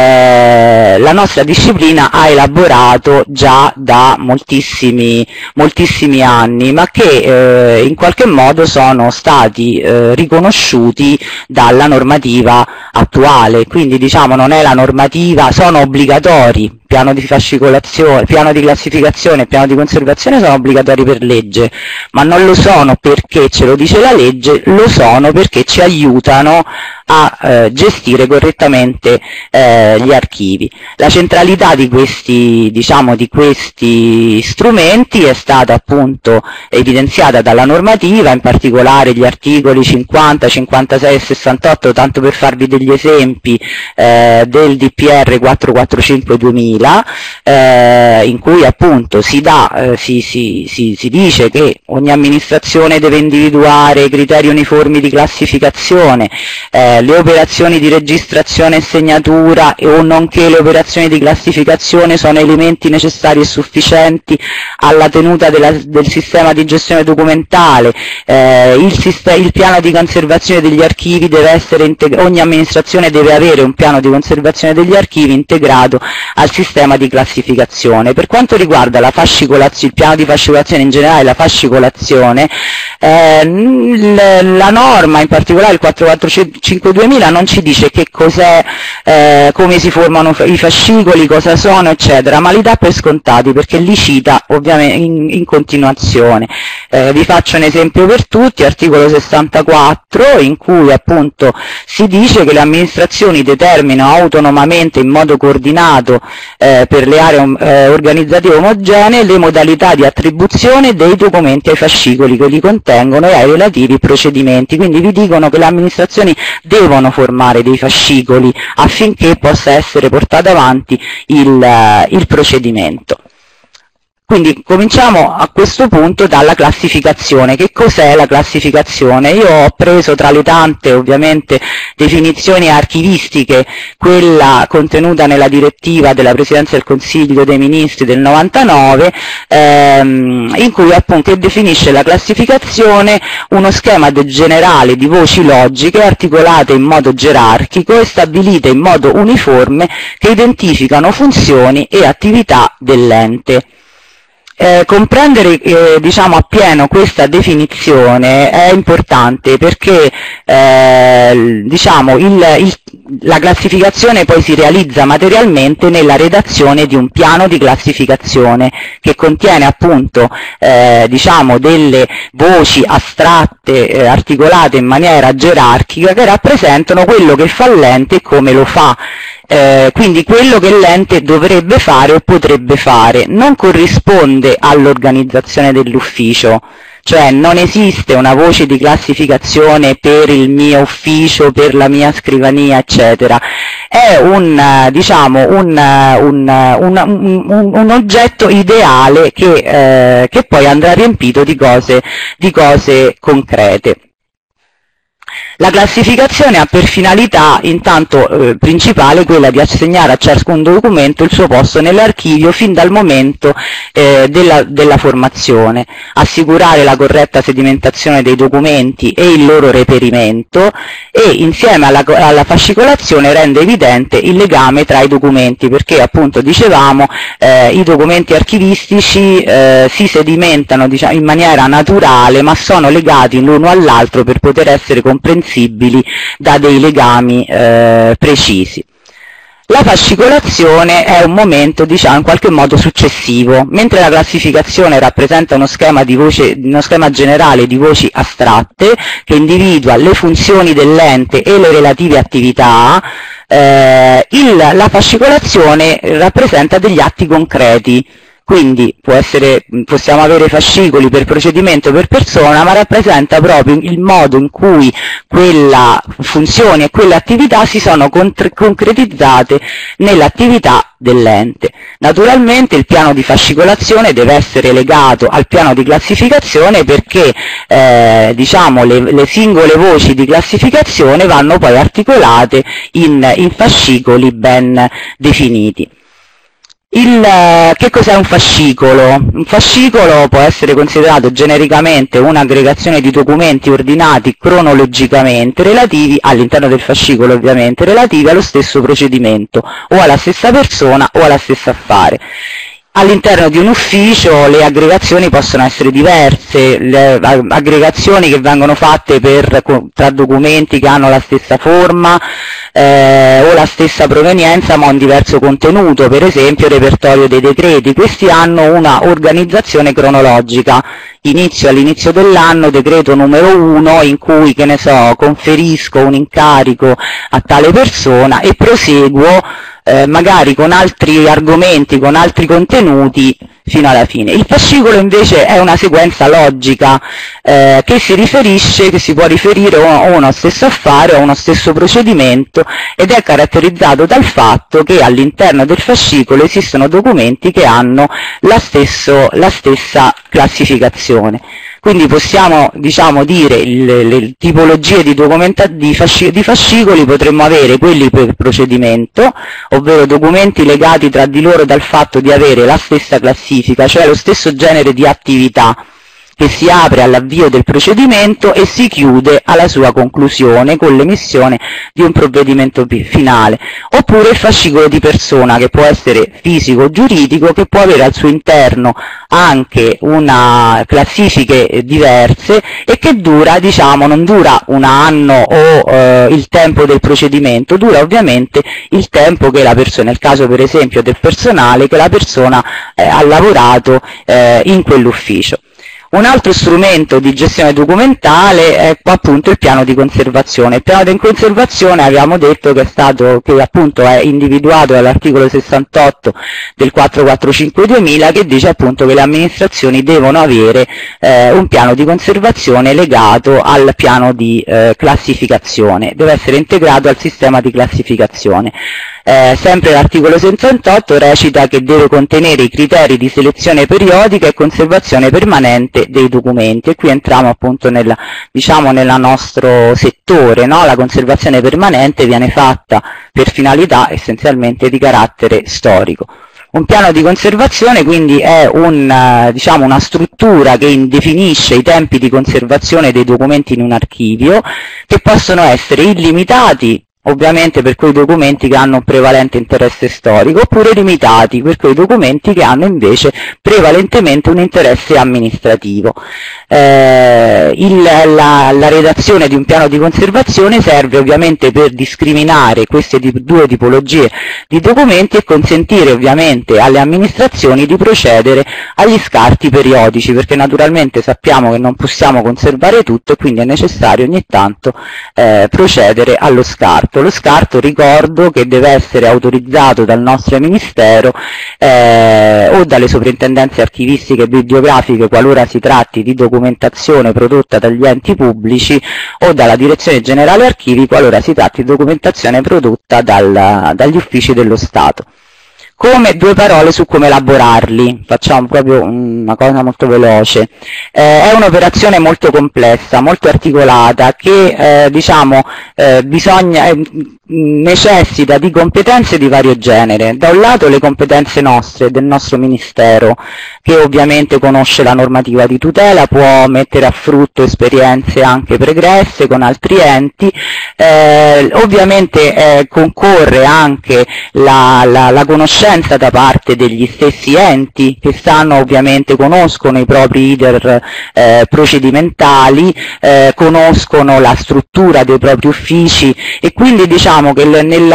eh, la nostra disciplina ha elaborato già da moltissimi, moltissimi anni, ma che eh, in qualche modo sono stati eh, riconosciuti dalla normativa attuale. Quindi, diciamo, non è la normativa, sono obbligatori. Piano di fascicolazione, piano di classificazione e piano di conservazione sono obbligatori per legge, ma non lo sono perché ce lo dice la legge, lo sono perché ci aiutano a eh, gestire correttamente eh, gli archivi. La centralità di questi, diciamo, di questi strumenti è stata appunto evidenziata dalla normativa, in particolare gli articoli cinquanta, cinquantasei e sessantotto, tanto per farvi degli esempi, eh, del D P R quattrocentoquarantacinque duemila, eh, in cui appunto si dà, eh, si, si, si, si dice che ogni amministrazione deve individuare criteri uniformi di classificazione, eh, le operazioni di registrazione e segnatura e o nonché le operazioni di classificazione sono elementi necessari e sufficienti alla tenuta della, del sistema di gestione documentale, eh, il, il piano di conservazione degli archivi deve essere integrato, ogni amministrazione deve avere un piano di conservazione degli archivi integrato al sistema di classificazione. Per quanto riguarda la fascicolazione, il piano di fascicolazione in generale, la fascicolazione, eh, la norma, in particolare il quattrocentoquarantacinque duemila, non ci dice che cos'è, eh, come si formano i fascicoli, cosa sono, eccetera, ma li dà per scontati perché li cita ovviamente in, in continuazione. Eh, vi faccio un esempio per tutti, articolo sessantaquattro, in cui appunto si dice che le amministrazioni determinano autonomamente in modo coordinato eh, per le aree eh, organizzative omogenee le modalità di attribuzione dei documenti ai fascicoli che li contengono e ai relativi procedimenti. Quindi vi dicono che le amministrazioni devono formare dei fascicoli affinché possa essere portato avanti il, il procedimento. Quindi cominciamo a questo punto dalla classificazione. Che cos'è la classificazione? Io ho preso tra le tante ovviamente definizioni archivistiche quella contenuta nella direttiva della Presidenza del Consiglio dei Ministri del novantanove, ehm, in cui appunto definisce la classificazione uno schema generale di voci logiche articolate in modo gerarchico e stabilite in modo uniforme che identificano funzioni e attività dell'ente. Eh, comprendere eh, diciamo appieno questa definizione è importante perché eh, diciamo il, il, la classificazione poi si realizza materialmente nella redazione di un piano di classificazione che contiene appunto eh, diciamo delle voci astratte eh, articolate in maniera gerarchica che rappresentano quello che fa l'ente e come lo fa. Eh, quindi quello che l'ente dovrebbe fare o potrebbe fare non corrisponde all'organizzazione dell'ufficio, cioè non esiste una voce di classificazione per il mio ufficio, per la mia scrivania, eccetera. È un, diciamo, un, un, un, un, un oggetto ideale che, eh, che poi andrà riempito di cose, di cose concrete. La classificazione ha per finalità intanto eh, principale quella di assegnare a ciascun documento il suo posto nell'archivio fin dal momento eh, della, della formazione, assicurare la corretta sedimentazione dei documenti e il loro reperimento e insieme alla, alla fascicolazione rende evidente il legame tra i documenti perché appunto dicevamo eh, i documenti archivistici eh, si sedimentano diciamo, in maniera naturale ma sono legati l'uno all'altro per poter essere comprensibili da dei legami eh, precisi. La fascicolazione è un momento, diciamo, in qualche modo successivo, mentre la classificazione rappresenta uno schema, di voce, uno schema generale di voci astratte che individua le funzioni dell'ente e le relative attività, eh, il, la fascicolazione rappresenta degli atti concreti. Quindi può essere, possiamo avere fascicoli per procedimento o per persona, ma rappresenta proprio il modo in cui quella funzione e quelle attività si sono concretizzate nell'attività dell'ente. Naturalmente il piano di fascicolazione deve essere legato al piano di classificazione perché eh, diciamo, le, le singole voci di classificazione vanno poi articolate in, in fascicoli ben definiti. Il, che cos'è un fascicolo? Un fascicolo può essere considerato genericamente un'aggregazione di documenti ordinati cronologicamente relativi, all'interno del fascicolo ovviamente, relativi allo stesso procedimento, o alla stessa persona o alla stessa affare. All'interno di un ufficio le aggregazioni possono essere diverse, le aggregazioni che vengono fatte per, tra documenti che hanno la stessa forma eh, o la stessa provenienza ma un diverso contenuto, per esempio il repertorio dei decreti. Questi hanno una organizzazione cronologica. Inizio all'inizio dell'anno, decreto numero uno in cui, che ne so, conferisco un incarico a tale persona e proseguo eh, magari con altri argomenti, con altri contenuti fino alla fine. Il fascicolo invece è una sequenza logica eh, che si riferisce, che si può riferire a uno stesso affare o a uno stesso procedimento ed è caratterizzato dal fatto che all'interno del fascicolo esistono documenti che hanno la, stesso, la stessa classificazione. Quindi possiamo, diciamo, dire le, le tipologie di, documenta di, fasci di fascicoli potremmo avere quelli per procedimento, ovvero documenti legati tra di loro dal fatto di avere la stessa classifica, cioè lo stesso genere di attività che si apre all'avvio del procedimento e si chiude alla sua conclusione con l'emissione di un provvedimento finale, oppure il fascicolo di persona che può essere fisico o giuridico, che può avere al suo interno anche una classifiche diverse e che dura, diciamo, non dura un anno o eh, il tempo del procedimento, dura ovviamente il tempo che la persona, nel caso per esempio del personale, che la persona eh, ha lavorato eh, in quell'ufficio. Un altro strumento di gestione documentale è appunto il piano di conservazione. Il piano di conservazione abbiamo detto che è stato, che appunto è individuato dall'articolo sessantotto del quattrocentoquarantacinque duemila, che dice appunto che le amministrazioni devono avere eh, un piano di conservazione legato al piano di eh, classificazione, deve essere integrato al sistema di classificazione. Eh, sempre l'articolo sessantotto recita che deve contenere i criteri di selezione periodica e conservazione permanente dei documenti, e qui entriamo appunto nel, diciamo, nel nostro settore, no? La conservazione permanente viene fatta per finalità essenzialmente di carattere storico. Un piano di conservazione quindi è un, diciamo, una struttura che definisce i tempi di conservazione dei documenti in un archivio, che possono essere illimitati, ovviamente per quei documenti che hanno un prevalente interesse storico, oppure limitati per quei documenti che hanno invece prevalentemente un interesse amministrativo. Eh, il, la, la redazione di un piano di conservazione serve ovviamente per discriminare queste due tipologie di documenti e consentire ovviamente alle amministrazioni di procedere agli scarti periodici, perché naturalmente sappiamo che non possiamo conservare tutto e quindi è necessario ogni tanto eh, procedere allo scarto. Lo scarto, ricordo, che deve essere autorizzato dal nostro Ministero eh, o dalle soprintendenze archivistiche e bibliografiche qualora si tratti di documentazione prodotta dagli enti pubblici, o dalla Direzione Generale Archivi qualora si tratti di documentazione prodotta dal, dagli uffici dello Stato. Come due parole su come elaborarli, facciamo proprio una cosa molto veloce. Eh, è un'operazione molto complessa, molto articolata, che eh, diciamo eh, bisogna, eh, necessita di competenze di vario genere. Da un lato le competenze nostre, del nostro Ministero, che ovviamente conosce la normativa di tutela, può mettere a frutto esperienze anche pregresse con altri enti, eh, ovviamente eh, concorre anche la, la, la conoscenza da parte degli stessi enti, che sanno ovviamente, conoscono i propri iter eh, procedimentali, eh, conoscono la struttura dei propri uffici, e quindi diciamo che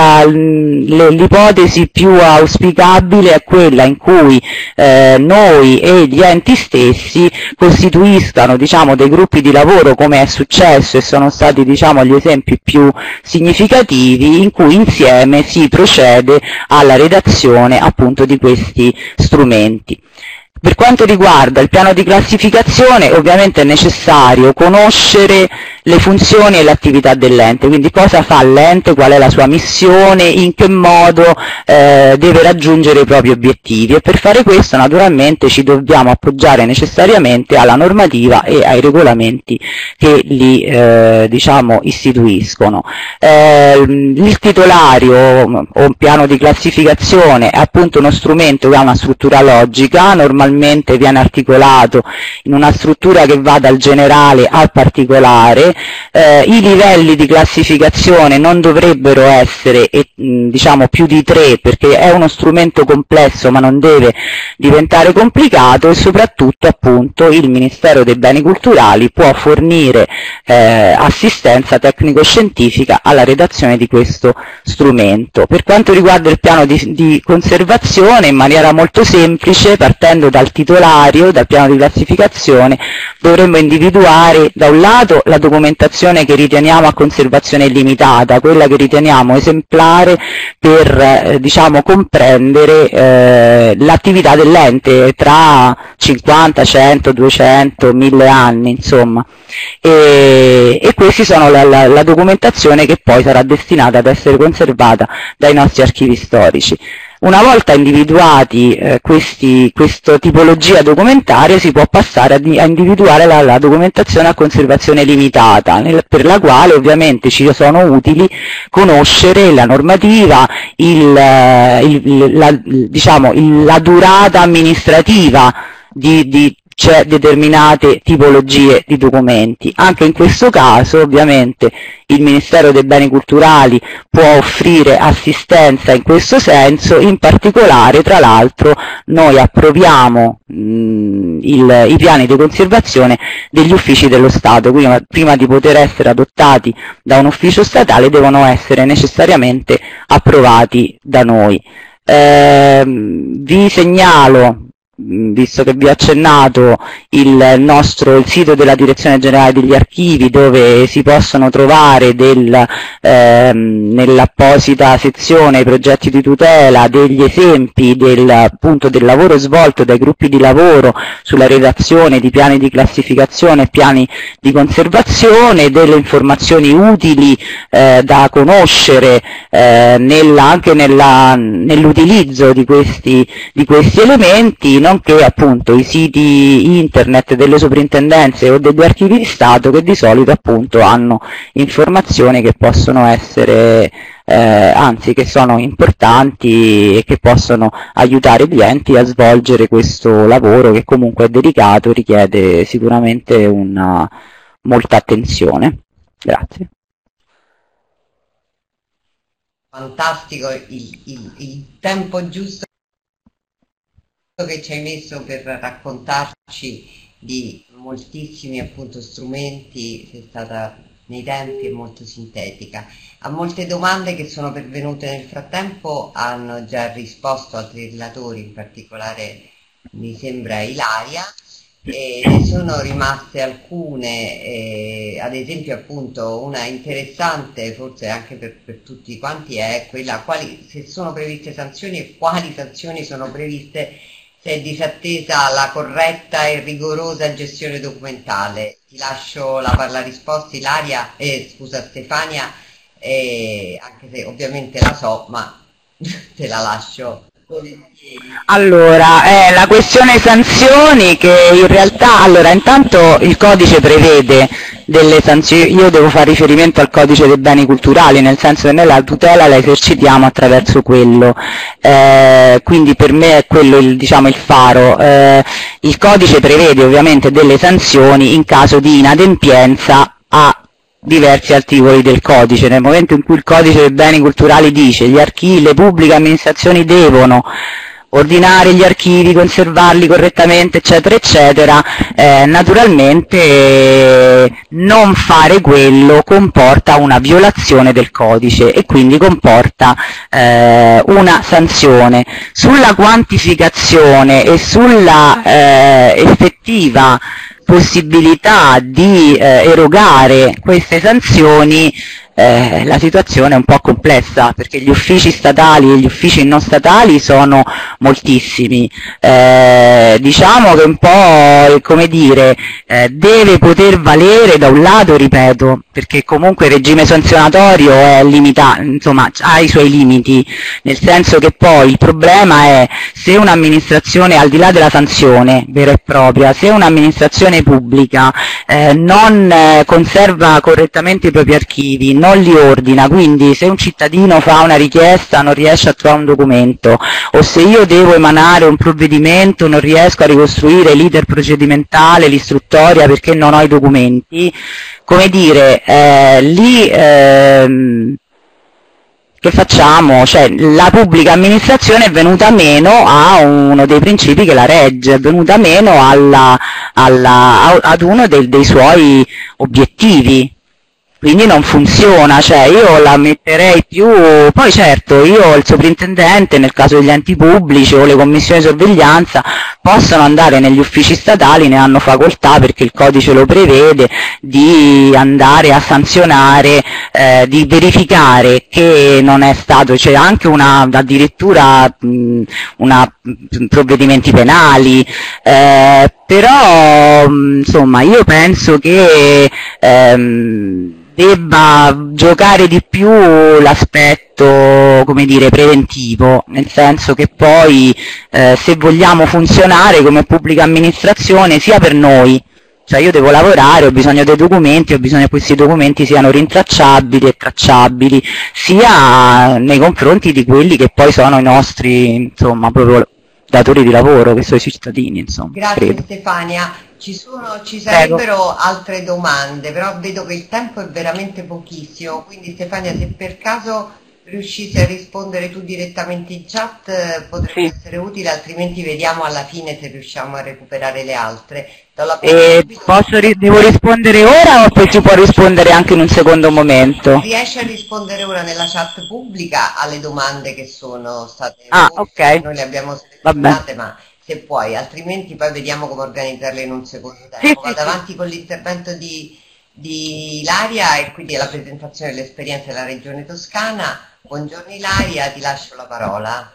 l'ipotesi più auspicabile è quella in cui eh, noi e gli enti stessi costituiscano, diciamo, dei gruppi di lavoro, come è successo e sono stati, diciamo, gli esempi più significativi, in cui insieme si procede alla redazione appunto di questi strumenti. Per quanto riguarda il piano di classificazione, ovviamente è necessario conoscere le funzioni e l'attività dell'ente, quindi cosa fa l'ente, qual è la sua missione, in che modo eh, deve raggiungere i propri obiettivi, e per fare questo naturalmente ci dobbiamo appoggiare necessariamente alla normativa e ai regolamenti che li eh, diciamo istituiscono. Eh, il titolario o un piano di classificazione è appunto uno strumento che ha una struttura logica, normalmente viene articolato in una struttura che va dal generale al particolare. Eh, i livelli di classificazione non dovrebbero essere eh, diciamo più di tre, perché è uno strumento complesso ma non deve diventare complicato, e soprattutto appunto il Ministero dei Beni Culturali può fornire eh, assistenza tecnico-scientifica alla redazione di questo strumento. Per quanto riguarda il piano di, di conservazione, in maniera molto semplice, partendo dal titolario, dal piano di classificazione, dovremmo individuare da un lato la documentazione che riteniamo a conservazione limitata, quella che riteniamo esemplare per eh, diciamo comprendere eh, l'attività dell'ente tra cinquanta, cento, duecento, mille anni, insomma, e, e questi sono la, la, la documentazione che poi sarà destinata ad essere conservata dai nostri archivi storici. Una volta individuati eh, questi, questa tipologia documentaria, si può passare a, a individuare la, la documentazione a conservazione limitata, nel, per la quale ovviamente ci sono utili conoscere la normativa, il, il, la, diciamo, il, la durata amministrativa di, di c'è determinate tipologie di documenti. Anche in questo caso ovviamente il Ministero dei Beni Culturali può offrire assistenza in questo senso. In particolare, tra l'altro, noi approviamo mh, il, i piani di conservazione degli uffici dello Stato, quindi prima di poter essere adottati da un ufficio statale devono essere necessariamente approvati da noi. Eh, vi segnalo visto che vi ho accennato il nostro il sito della Direzione Generale degli Archivi, dove si possono trovare del, ehm, nell'apposita sezione progetti di tutela degli esempi del, appunto, del lavoro svolto dai gruppi di lavoro sulla redazione di piani di classificazione e piani di conservazione, delle informazioni utili eh, da conoscere eh, nella, anche nella, nell'utilizzo di questi, di questi elementi, nonché appunto i siti internet delle soprintendenze o degli archivi di Stato, che di solito appunto hanno informazioni che possono essere, eh, anzi che sono importanti e che possono aiutare gli enti a svolgere questo lavoro, che comunque è delicato, richiede sicuramente una, molta attenzione. Grazie. Fantastico il, il, il tempo giusto che ci hai messo per raccontarci di moltissimi appunto strumenti, sei stata nei tempi e molto sintetica. A molte domande che sono pervenute nel frattempo hanno già risposto altri relatori, in particolare mi sembra Ilaria, e ne sono rimaste alcune, eh, ad esempio appunto una interessante forse anche per, per tutti quanti è quella quali, se sono previste sanzioni e quali sanzioni sono previste se è disattesa la corretta e rigorosa gestione documentale. Ti lascio la, la risposta Ilaria, eh, scusa Stefania, eh, anche se ovviamente la so, ma te la lascio. Allora, eh, la questione sanzioni, che in realtà, allora intanto il codice prevede delle sanzioni, io devo fare riferimento al codice dei beni culturali, nel senso che noi la tutela la esercitiamo attraverso quello, eh, quindi per me è quello il, diciamo, il faro. Eh, il codice prevede ovviamente delle sanzioni in caso di inadempienza a diversi articoli del codice. Nel momento in cui il codice dei beni culturali dice gli archivi, le pubbliche amministrazioni devono ordinare gli archivi, conservarli correttamente, eccetera, eccetera, eh, naturalmente eh, non fare quello comporta una violazione del codice e quindi comporta eh, una sanzione. Sulla quantificazione e sulla eh, effettiva possibilità di eh, erogare queste sanzioni, eh, la situazione è un po' complessa, perché gli uffici statali e gli uffici non statali sono moltissimi. Eh, diciamo che un po', come dire, eh, deve poter valere da un lato, ripeto, perché comunque il regime sanzionatorio è limitato, insomma ha i suoi limiti, nel senso che poi il problema è se un'amministrazione, al di là della sanzione vera e propria, se un'amministrazione pubblica eh, non eh, conserva correttamente i propri archivi, non li ordina, quindi se un cittadino fa una richiesta non riesce a trovare un documento, o se io devo emanare un provvedimento non riesco a ricostruire l'iter procedimentale, l'istruttoria perché non ho i documenti, come dire, eh, lì ehm, che facciamo? Cioè, la pubblica amministrazione è venuta meno a uno dei principi che la regge, è venuta meno alla, alla, ad uno dei, dei suoi obiettivi. Quindi non funziona, cioè io la metterei più, poi certo io il sovrintendente nel caso degli enti pubblici o le commissioni di sorveglianza possono andare negli uffici statali, ne hanno facoltà perché il codice lo prevede, di andare a sanzionare, eh, di verificare che non è stato, c'è anche una, addirittura mh, una, mh, provvedimenti penali, eh, però mh, insomma io penso che ehm, debba giocare di più l'aspetto, come dire, preventivo, nel senso che poi eh, se vogliamo funzionare come pubblica amministrazione, sia per noi, cioè io devo lavorare, ho bisogno dei documenti, ho bisogno che questi documenti siano rintracciabili e tracciabili, sia nei confronti di quelli che poi sono i nostri, insomma, proprio datori di lavoro, che sono i cittadini, insomma. Grazie credo. Stefania. Ci, sono, ci sarebbero Prego. altre domande, però vedo che il tempo è veramente pochissimo, quindi Stefania, se per caso riuscissi a rispondere tu direttamente in chat potrebbe sì. essere utile, altrimenti vediamo alla fine se riusciamo a recuperare le altre. E posso ri devo rispondere ora o poi si può rispondere anche in un secondo momento? Riesci a rispondere ora nella chat pubblica alle domande che sono state ah, ok. Noi le abbiamo selezionate, ma se puoi, altrimenti poi vediamo come organizzarle in un secondo tempo. Sì, Vado sì, sì. avanti con l'intervento di, di Ilaria e quindi la presentazione dell'esperienza della Regione Toscana. Buongiorno Ilaria, ti lascio la parola.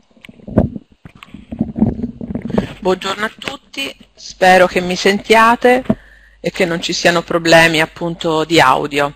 Buongiorno a tutti, spero che mi sentiate e che non ci siano problemi appunto di audio.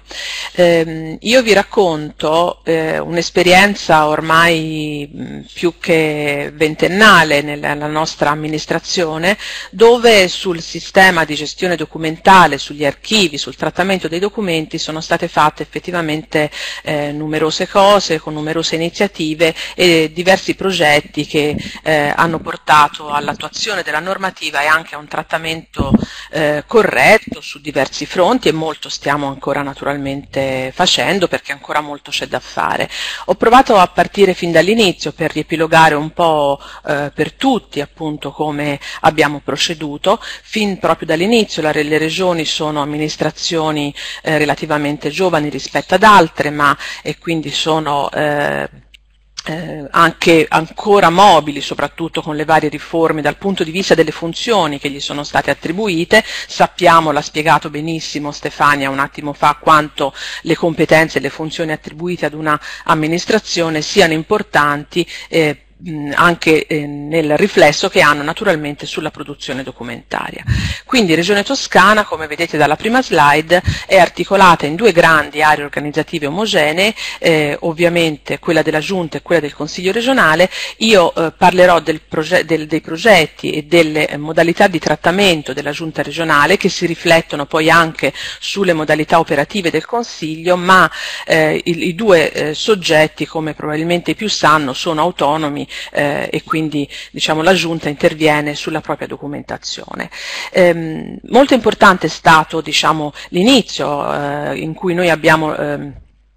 Eh, io vi racconto eh, un'esperienza ormai mh, più che ventennale nella, nella nostra amministrazione, dove sul sistema di gestione documentale, sugli archivi, sul trattamento dei documenti sono state fatte effettivamente eh, numerose cose, con numerose iniziative e diversi progetti che eh, hanno portato all'attuazione della normativa e anche a un trattamento eh, corretto su diversi fronti, e molto stiamo ancora naturalmente facendo perché ancora molto c'è da fare. Ho provato a partire fin dall'inizio per riepilogare un po' eh, per tutti appunto come abbiamo proceduto. Fin proprio dall'inizio la, le regioni sono amministrazioni eh, relativamente giovani rispetto ad altre, ma e quindi sono eh, Eh, anche ancora mobili, soprattutto con le varie riforme dal punto di vista delle funzioni che gli sono state attribuite. Sappiamo, l'ha spiegato benissimo Stefania un attimo fa, quanto le competenze e le funzioni attribuite ad una amministrazione siano importanti eh, anche eh, nel riflesso che hanno naturalmente sulla produzione documentaria. Quindi Regione Toscana, come vedete dalla prima slide, è articolata in due grandi aree organizzative omogenee, eh, ovviamente quella della Giunta e quella del Consiglio regionale. Io eh, parlerò del proge del, dei progetti e delle eh, modalità di trattamento della Giunta regionale, che si riflettono poi anche sulle modalità operative del Consiglio, ma eh, i, i due eh, soggetti, come probabilmente i più sanno, sono autonomi Eh, e quindi diciamo la Giunta interviene sulla propria documentazione. Ehm, molto importante è stato diciamo l'inizio eh, in cui noi abbiamo ehm,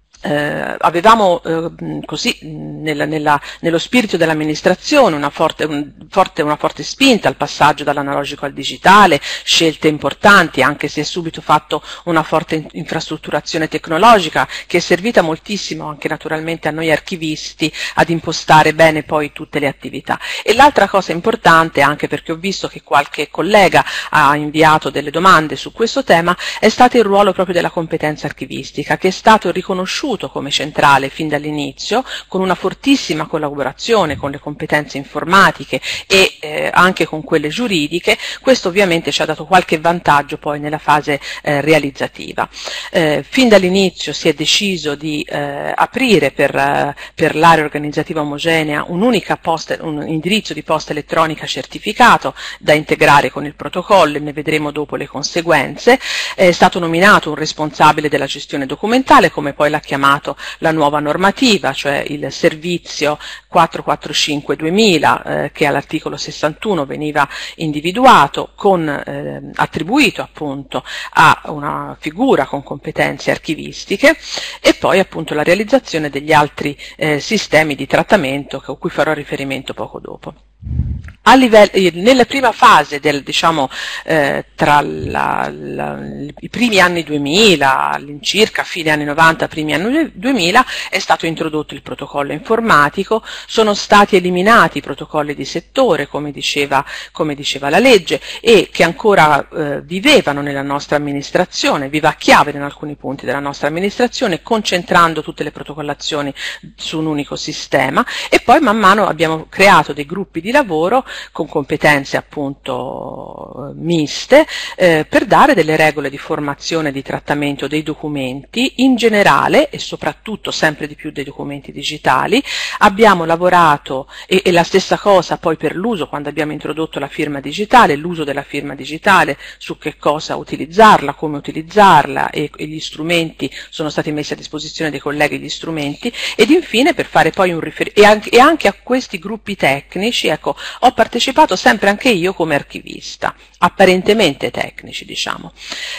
Eh, avevamo eh, così nella, nella, nello spirito dell'amministrazione una forte, un, forte, una forte spinta al passaggio dall'analogico al digitale, scelte importanti, anche se è subito fatto una forte in, infrastrutturazione tecnologica che è servita moltissimo anche naturalmente a noi archivisti ad impostare bene poi tutte le attività. E l'altra cosa importante, anche perché ho visto che qualche collega ha inviato delle domande su questo tema, è stato il ruolo proprio della competenza archivistica, che è stato riconosciuto come centrale fin dall'inizio, con una fortissima collaborazione con le competenze informatiche e eh, anche con quelle giuridiche. Questo ovviamente ci ha dato qualche vantaggio poi nella fase eh, realizzativa. Eh, fin dall'inizio si è deciso di eh, aprire per, eh, per l'area organizzativa omogenea un'unica posta, un indirizzo di posta elettronica certificato da integrare con il protocollo, e ne vedremo dopo le conseguenze. È stato nominato un responsabile della gestione documentale, come poi l'ha chiamato la nuova normativa, cioè il servizio quattrocentoquarantacinque duemila eh, che all'articolo sessantuno veniva individuato, con, eh, attribuito appunto a una figura con competenze archivistiche, e poi appunto la realizzazione degli altri eh, sistemi di trattamento a cui farò riferimento poco dopo. A livello, nella prima fase del, diciamo, eh, tra la, la, i primi anni duemila, all'incirca fine anni novanta, primi anni duemila, è stato introdotto il protocollo informatico, sono stati eliminati i protocolli di settore, come diceva, come diceva la legge, e che ancora eh, vivevano nella nostra amministrazione, vivacchiavano in alcuni punti della nostra amministrazione, concentrando tutte le protocollazioni su un unico sistema. E poi man mano abbiamo creato dei gruppi di lavoro con competenze appunto miste eh, per dare delle regole di formazione e di trattamento dei documenti in generale, e soprattutto sempre di più dei documenti digitali. Abbiamo lavorato, e, e la stessa cosa poi per l'uso, quando abbiamo introdotto la firma digitale, l'uso della firma digitale, su che cosa utilizzarla, come utilizzarla, e, e gli strumenti sono stati messi a disposizione dei colleghi, gli strumenti. Ed infine, per fare poi un riferimento, e anche, e anche a questi gruppi tecnici, ecco, ho partecipato sempre anche io come archivista, apparentemente tecnici, diciamo.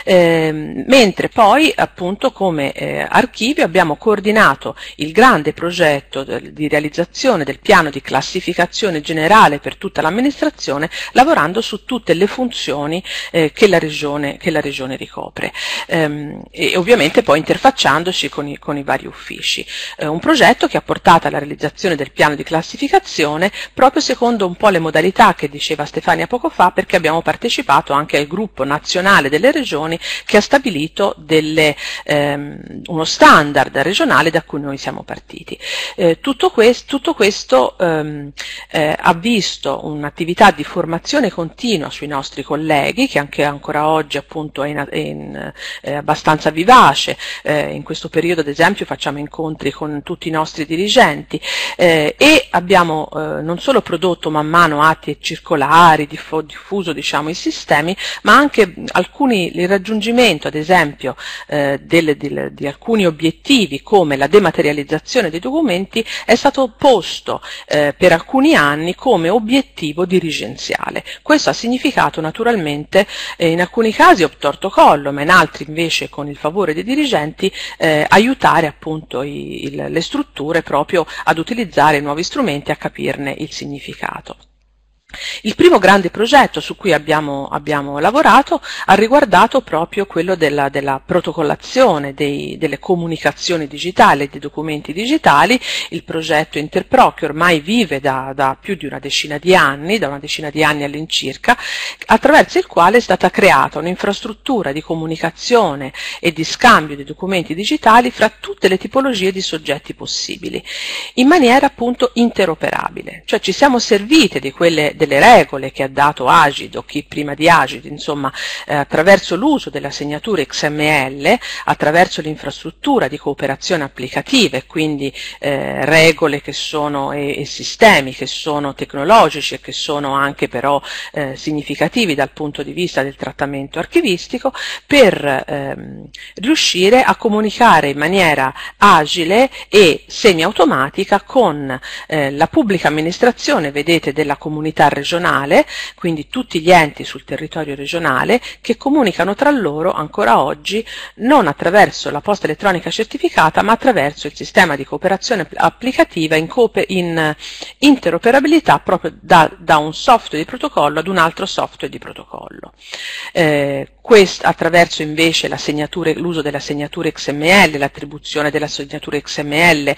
Eh, mentre poi appunto come eh, archivio abbiamo coordinato il grande progetto del, di realizzazione del piano di classificazione generale per tutta l'amministrazione, lavorando su tutte le funzioni eh, che, la regione, che la regione ricopre, eh, e ovviamente poi interfacciandoci con i, con i vari uffici. Eh, un progetto che ha portato alla realizzazione del piano di classificazione proprio secondo un po' le modalità modalità che diceva Stefania poco fa, perché abbiamo partecipato anche al gruppo nazionale delle regioni che ha stabilito delle, ehm, uno standard regionale da cui noi siamo partiti. Eh, tutto, quest, tutto questo ehm, eh, ha visto un'attività di formazione continua sui nostri colleghi, che anche ancora oggi appunto è, in, è, in, è abbastanza vivace. Eh, in questo periodo ad esempio facciamo incontri con tutti i nostri dirigenti eh, e abbiamo eh, non solo prodotto man mano atti e circolari, diffo, diffuso diciamo i sistemi, ma anche alcuni, il raggiungimento ad esempio eh, delle, delle, di alcuni obiettivi come la dematerializzazione dei documenti è stato posto eh, per alcuni anni come obiettivo dirigenziale. Questo ha significato naturalmente eh, in alcuni casi obtorto collo, ma in altri invece con il favore dei dirigenti eh, aiutare appunto i, il, le strutture proprio ad utilizzare nuovi strumenti e a capirne il significato. Il primo grande progetto su cui abbiamo, abbiamo lavorato ha riguardato proprio quello della, della protocollazione dei, delle comunicazioni digitali, dei documenti digitali, il progetto Interpro, che ormai vive da, da più di una decina di anni, da una decina di anni all'incirca, attraverso il quale è stata creata un'infrastruttura di comunicazione e di scambio di documenti digitali fra tutte le tipologie di soggetti possibili, in maniera appunto interoperabile. Cioè ci siamo servite di quelle delle regole che ha dato Agid o chi prima di Agid, insomma eh, attraverso l'uso della segnatura X M L, attraverso l'infrastruttura di cooperazione applicativa e quindi eh, regole che sono e, e sistemi che sono tecnologici e che sono anche però eh, significativi dal punto di vista del trattamento archivistico, per ehm, riuscire a comunicare in maniera agile e semiautomatica con eh, la pubblica amministrazione, vedete, della comunità regionale, quindi tutti gli enti sul territorio regionale che comunicano tra loro ancora oggi non attraverso la posta elettronica certificata, ma attraverso il sistema di cooperazione applicativa in, in interoperabilità proprio da, da un software di protocollo ad un altro software di protocollo. Eh, questo attraverso invece la segnatura, l'uso della segnatura X M L, l'attribuzione della segnatura X M L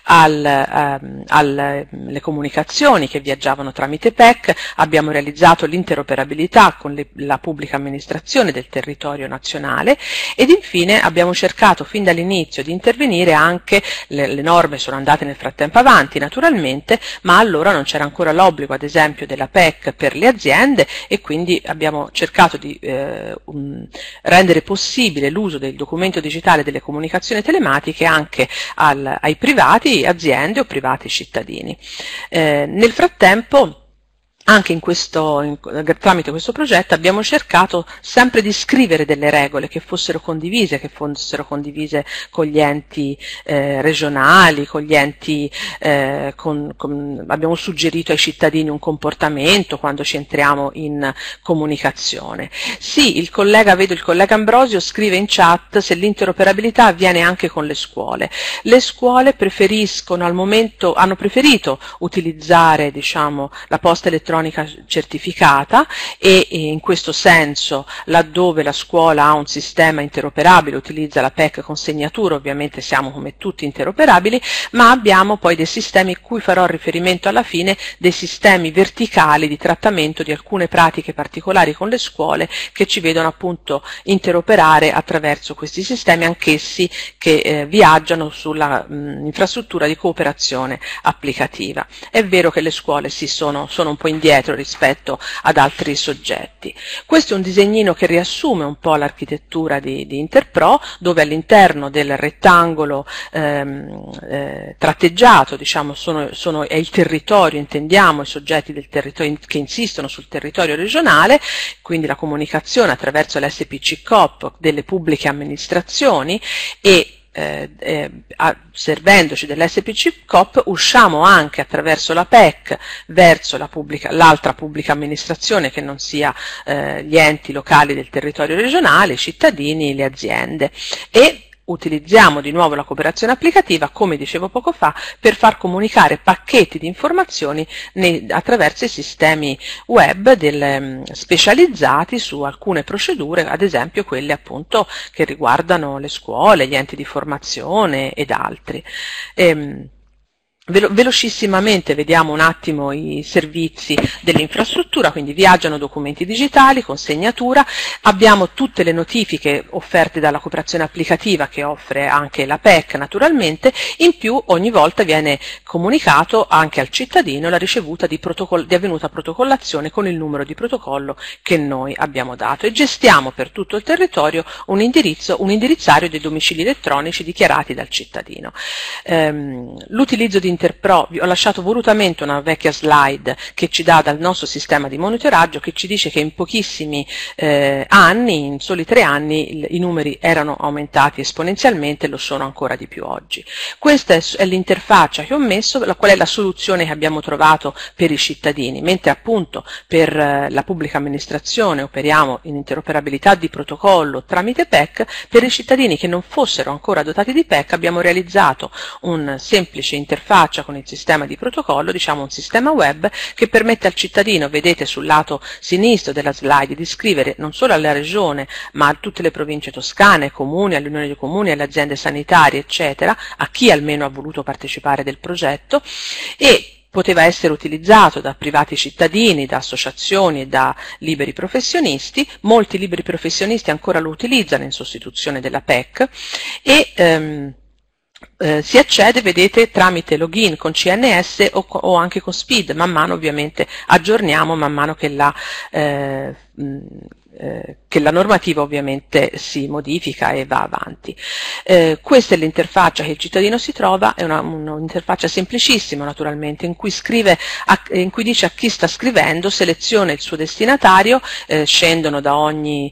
al, um, alle comunicazioni che viaggiavano tramite P E C, abbiamo realizzato l'interoperabilità con le, la pubblica amministrazione del territorio nazionale ed infine abbiamo cercato fin dall'inizio di intervenire anche, le, le norme sono andate nel frattempo avanti naturalmente, ma allora non c'era ancora l'obbligo ad esempio della P E C per le aziende e quindi abbiamo cercato di eh, un, rendere possibile l'uso del documento digitale delle comunicazioni telematiche anche al, ai privati, aziende o privati cittadini. Eh, nel frattempo anche in questo, in, tramite questo progetto abbiamo cercato sempre di scrivere delle regole che fossero condivise, che fossero condivise con gli enti eh, regionali, con gli enti, eh, con, con, abbiamo suggerito ai cittadini un comportamento quando ci entriamo in comunicazione. Sì, il collega, vedo il collega Ambrosio scrive in chat se l'interoperabilità avviene anche con le scuole. Le scuole preferiscono al momento, hanno preferito utilizzare diciamo la posta elettronica certificata e, e in questo senso laddove la scuola ha un sistema interoperabile utilizza la P E C con segnatura, ovviamente siamo come tutti interoperabili, ma abbiamo poi dei sistemi a cui farò riferimento alla fine, dei sistemi verticali di trattamento di alcune pratiche particolari con le scuole che ci vedono appunto interoperare attraverso questi sistemi anch'essi che eh, viaggiano sulla mh, infrastruttura di cooperazione applicativa. È vero che le scuole sì, sono, sono un po' indietro rispetto ad altri soggetti. Questo è un disegnino che riassume un po' l'architettura di, di Interpro, dove all'interno del rettangolo ehm, eh, tratteggiato diciamo, sono, sono, è il territorio, intendiamo i soggetti del territorio che insistono sul territorio regionale, quindi la comunicazione attraverso l'S P C C O P delle pubbliche amministrazioni e Eh, eh, servendoci dell'S P C C O P usciamo anche attraverso la P E C verso la pubblica, l'altra pubblica amministrazione che non sia eh, gli enti locali del territorio regionale, i cittadini, le aziende e utilizziamo di nuovo la cooperazione applicativa, come dicevo poco fa, per far comunicare pacchetti di informazioni nei, attraverso i sistemi web del, specializzati su alcune procedure, ad esempio quelle appunto che riguardano le scuole, gli enti di formazione ed altri. Ehm, Velo velocissimamente vediamo un attimo i servizi dell'infrastruttura, quindi viaggiano documenti digitali, consegnatura, abbiamo tutte le notifiche offerte dalla cooperazione applicativa che offre anche la P E C naturalmente, in più ogni volta viene comunicato anche al cittadino la ricevuta di, di avvenuta protocollazione con il numero di protocollo che noi abbiamo dato e gestiamo per tutto il territorio un, indirizzo, un indirizzario dei domicili elettronici dichiarati dal cittadino. Ehm, l'utilizzo di Interpro, vi ho lasciato volutamente una vecchia slide che ci dà dal nostro sistema di monitoraggio che ci dice che in pochissimi eh, anni, in soli tre anni, il, i numeri erano aumentati esponenzialmente e lo sono ancora di più oggi. Questa è, è l'interfaccia che ho messo, la qual è la soluzione che abbiamo trovato per i cittadini, mentre appunto per eh, la pubblica amministrazione operiamo in interoperabilità di protocollo tramite P E C, per i cittadini che non fossero ancora dotati di P E C abbiamo realizzato un semplice interfaccia con il sistema di protocollo, diciamo un sistema web che permette al cittadino, vedete sul lato sinistro della slide, di scrivere non solo alla regione ma a tutte le province toscane, comuni, all'unione dei comuni, alle aziende sanitarie eccetera, a chi almeno ha voluto partecipare del progetto, e poteva essere utilizzato da privati cittadini, da associazioni e da liberi professionisti. Molti liberi professionisti ancora lo utilizzano in sostituzione della P E C e ehm, Eh, si accede, vedete, tramite login con C N S o, o anche con SPID, man mano ovviamente aggiorniamo man mano che la, eh, mh, eh, che la normativa ovviamente si modifica e va avanti. Eh, questa è l'interfaccia che il cittadino si trova, è un'interfaccia semplicissima naturalmente, in cui scrive, a, in cui dice a chi sta scrivendo, seleziona il suo destinatario, eh, scendono da ogni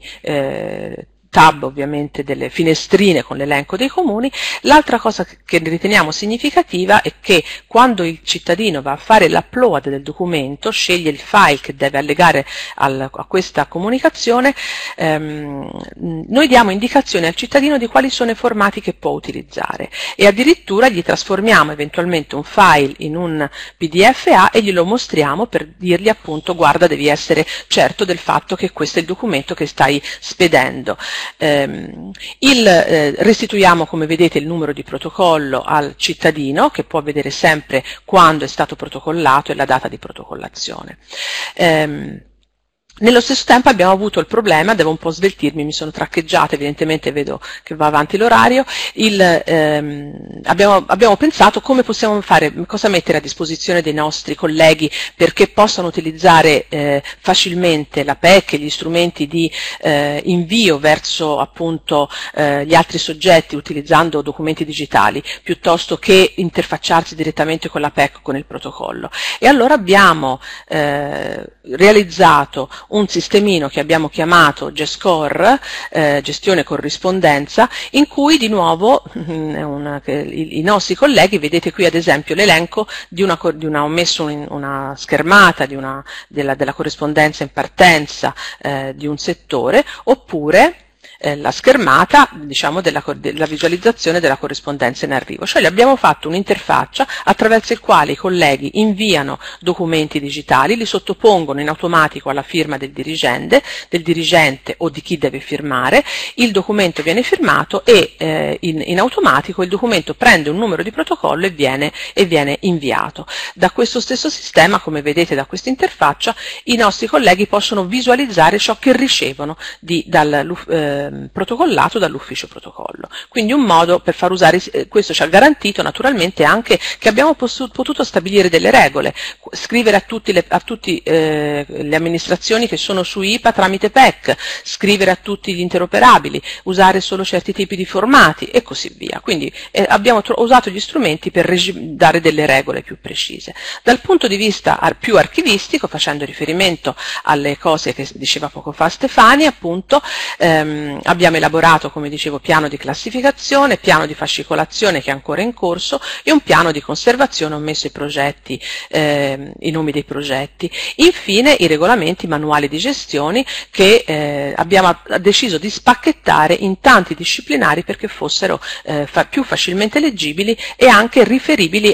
eh, tab ovviamente delle finestrine con l'elenco dei comuni. L'altra cosa che riteniamo significativa è che quando il cittadino va a fare l'upload del documento, sceglie il file che deve allegare al, a questa comunicazione, ehm, noi diamo indicazioni al cittadino di quali sono i formati che può utilizzare e addirittura gli trasformiamo eventualmente un file in un P D F A e glielo mostriamo per dirgli appunto: guarda, devi essere certo del fatto che questo è il documento che stai spedendo. Eh, il, eh, restituiamo, come vedete, il numero di protocollo al cittadino, che può vedere sempre quando è stato protocollato e la data di protocollazione. Eh, Nello stesso tempo abbiamo avuto il problema, devo un po' sveltirmi, mi sono traccheggiata, evidentemente vedo che va avanti l'orario, ehm, abbiamo, abbiamo pensato come possiamo fare, cosa mettere a disposizione dei nostri colleghi perché possano utilizzare eh, facilmente la P E C e gli strumenti di eh, invio verso appunto eh, gli altri soggetti utilizzando documenti digitali, piuttosto che interfacciarsi direttamente con la P E C, con il protocollo. E allora abbiamo eh, realizzato un sistemino che abbiamo chiamato GESCOR, eh, gestione corrispondenza, in cui di nuovo una, i, i nostri colleghi, vedete qui ad esempio l'elenco di una, di una, ho messo in una schermata di una, della, della corrispondenza in partenza eh, di un settore, oppure la schermata, diciamo, della, della visualizzazione della corrispondenza in arrivo. Cioè abbiamo fatto un'interfaccia attraverso il quale i colleghi inviano documenti digitali, li sottopongono in automatico alla firma del dirigente, del dirigente o di chi deve firmare, il documento viene firmato e eh, in, in automatico il documento prende un numero di protocollo e viene, e viene inviato. Da questo stesso sistema, come vedete da questa interfaccia, i nostri colleghi possono visualizzare ciò che ricevono di, dal, eh, protocollato dall'ufficio protocollo. Quindi un modo per far usare, questo ci ha garantito naturalmente anche che abbiamo potuto stabilire delle regole, scrivere a tutte le, a tutti, eh, le amministrazioni che sono su I P A tramite P E C, scrivere a tutti gli interoperabili, usare solo certi tipi di formati e così via. Quindi eh, abbiamo usato gli strumenti per dare delle regole più precise. Dal punto di vista ar più archivistico, facendo riferimento alle cose che diceva poco fa Stefania, appunto, ehm, abbiamo elaborato, come dicevo, piano di classificazione, piano di fascicolazione che è ancora in corso e un piano di conservazione, ho messo i progetti, eh, i nomi dei progetti. Infine i regolamenti manuali di gestione che eh, abbiamo deciso di spacchettare in tanti disciplinari perché fossero eh, fa più facilmente leggibili e anche riferibili a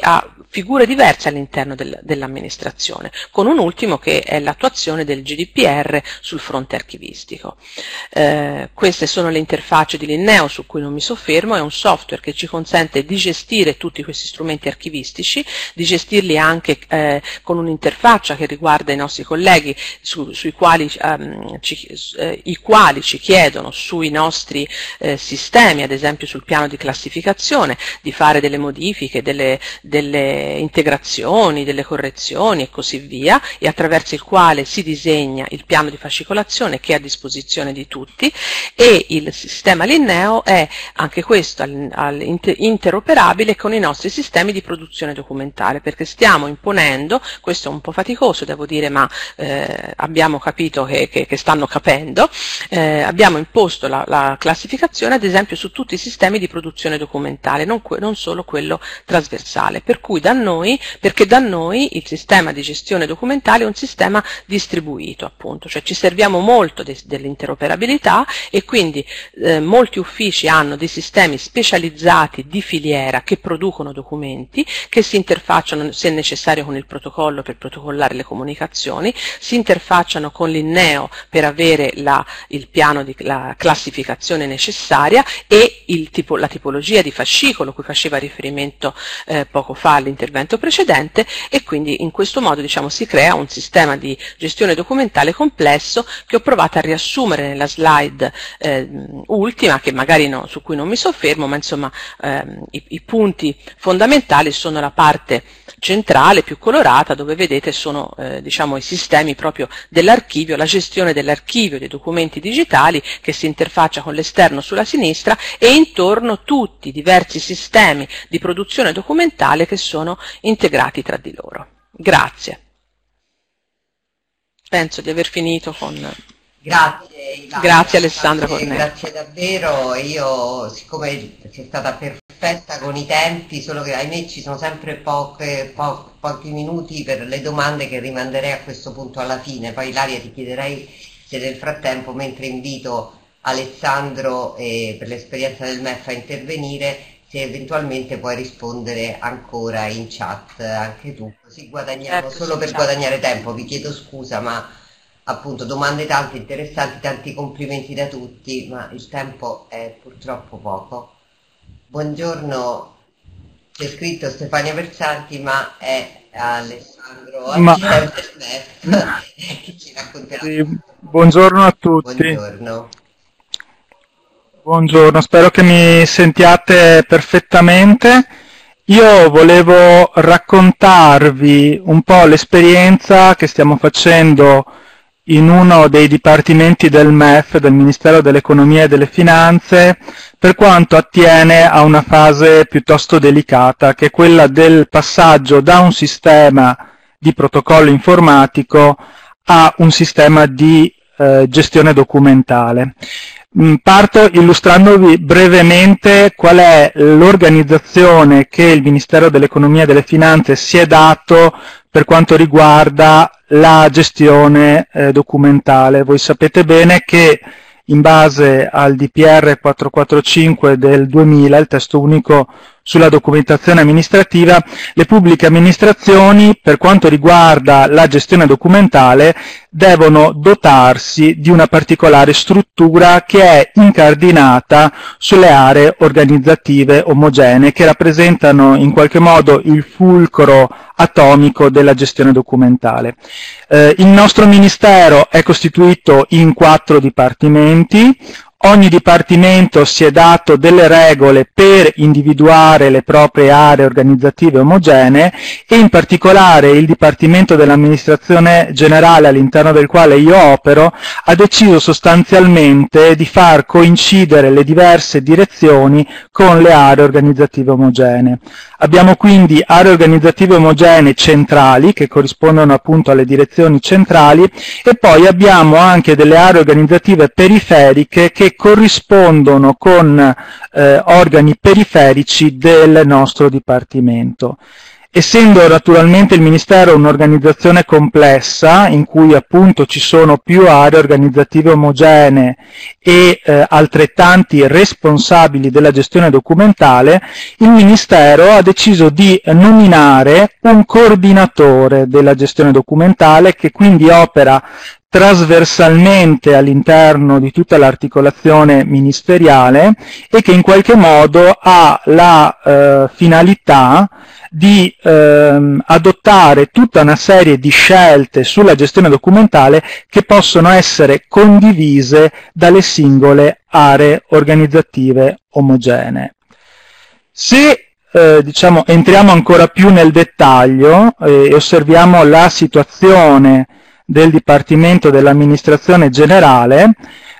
figure diverse all'interno del, dell'amministrazione, con un ultimo che è l'attuazione del G D P R sul fronte archivistico. Eh, queste sono le interfacce di Linneo su cui non mi soffermo, è un software che ci consente di gestire tutti questi strumenti archivistici, di gestirli anche eh, con un'interfaccia che riguarda i nostri colleghi su, sui quali, um, ci, eh, i quali ci chiedono sui nostri eh, sistemi, ad esempio sul piano di classificazione, di fare delle modifiche, delle, delle integrazioni, delle correzioni e così via, e attraverso il quale si disegna il piano di fascicolazione che è a disposizione di tutti, e il sistema Linneo è anche questo al, al, interoperabile con i nostri sistemi di produzione documentale, perché stiamo imponendo, questo è un po' faticoso devo dire, ma eh, abbiamo capito che, che, che stanno capendo, eh, abbiamo imposto la, la classificazione ad esempio su tutti i sistemi di produzione documentale, non, non solo quello trasversale, per cui da noi, perché da noi il sistema di gestione documentale è un sistema distribuito, appunto, cioè ci serviamo molto de, dell'interoperabilità, e quindi eh, molti uffici hanno dei sistemi specializzati di filiera che producono documenti, che si interfacciano se necessario con il protocollo per protocollare le comunicazioni, si interfacciano con Linneo per avere la, il piano di la classificazione necessaria e il tipo, la tipologia di fascicolo cui faceva riferimento eh, poco fa all'intervento precedente, e quindi in questo modo diciamo, si crea un sistema di gestione documentale complesso che ho provato a riassumere nella slide eh, ultima, che magari no, su cui non mi soffermo, ma insomma ehm, i, i punti fondamentali sono la parte centrale più colorata, dove vedete sono eh, diciamo i sistemi proprio dell'archivio, la gestione dell'archivio dei documenti digitali che si interfaccia con l'esterno sulla sinistra, e intorno tutti i diversi sistemi di produzione documentale che sono integrati tra di loro. Grazie. Penso di aver finito con... Grazie Ilaria, grazie Alessandra grazie, Cornelli. grazie davvero, io siccome sei stata perfetta con i tempi, solo che ahimè ci sono sempre poche, po pochi minuti per le domande che rimanderei a questo punto alla fine, poi Ilaria ti chiederei se nel frattempo, mentre invito Alessandro eh, per l'esperienza del M E F a intervenire, se eventualmente puoi rispondere ancora in chat anche tu, così guadagniamo, certo, solo per chat. Guadagnare tempo, vi chiedo scusa ma appunto domande tante interessanti, tanti complimenti da tutti, ma il tempo è purtroppo poco. Buongiorno, c'è scritto Stefania Versanti, ma è Alessandro ma... assistente del M E F che ci racconterà. Sì, buongiorno a tutti. Buongiorno. Buongiorno, spero che mi sentiate perfettamente. Io volevo raccontarvi un po' l'esperienza che stiamo facendo in uno dei dipartimenti del M E F, del Ministero dell'Economia e delle Finanze, per quanto attiene a una fase piuttosto delicata, che è quella del passaggio da un sistema di protocollo informatico a un sistema di eh, gestione documentale. Parto illustrandovi brevemente qual è l'organizzazione che il Ministero dell'Economia e delle Finanze si è dato per quanto riguarda la gestione eh, documentale. Voi sapete bene che in base al D P R quattrocentoquarantacinque del duemila, il testo unico sulla documentazione amministrativa, le pubbliche amministrazioni, per quanto riguarda la gestione documentale, devono dotarsi di una particolare struttura che è incardinata sulle aree organizzative omogenee, che rappresentano in qualche modo il fulcro atomico della gestione documentale. Eh, il nostro Ministero è costituito in quattro dipartimenti. Ogni dipartimento si è dato delle regole per individuare le proprie aree organizzative omogenee, e in particolare il Dipartimento dell'Amministrazione Generale, all'interno del quale io opero, ha deciso sostanzialmente di far coincidere le diverse direzioni con le aree organizzative omogenee. Abbiamo quindi aree organizzative omogenee centrali, che corrispondono appunto alle direzioni centrali, e poi abbiamo anche delle aree organizzative periferiche che corrispondono con eh, organi periferici del nostro Dipartimento. Essendo naturalmente il Ministero un'organizzazione complessa, in cui appunto ci sono più aree organizzative omogenee e eh, altrettanti responsabili della gestione documentale, il Ministero ha deciso di nominare un coordinatore della gestione documentale che quindi opera trasversalmente all'interno di tutta l'articolazione ministeriale e che in qualche modo ha la eh, finalità di ehm, adottare tutta una serie di scelte sulla gestione documentale che possono essere condivise dalle singole aree organizzative omogenee. Se eh, diciamo, entriamo ancora più nel dettaglio eh, e osserviamo la situazione del Dipartimento dell'Amministrazione Generale,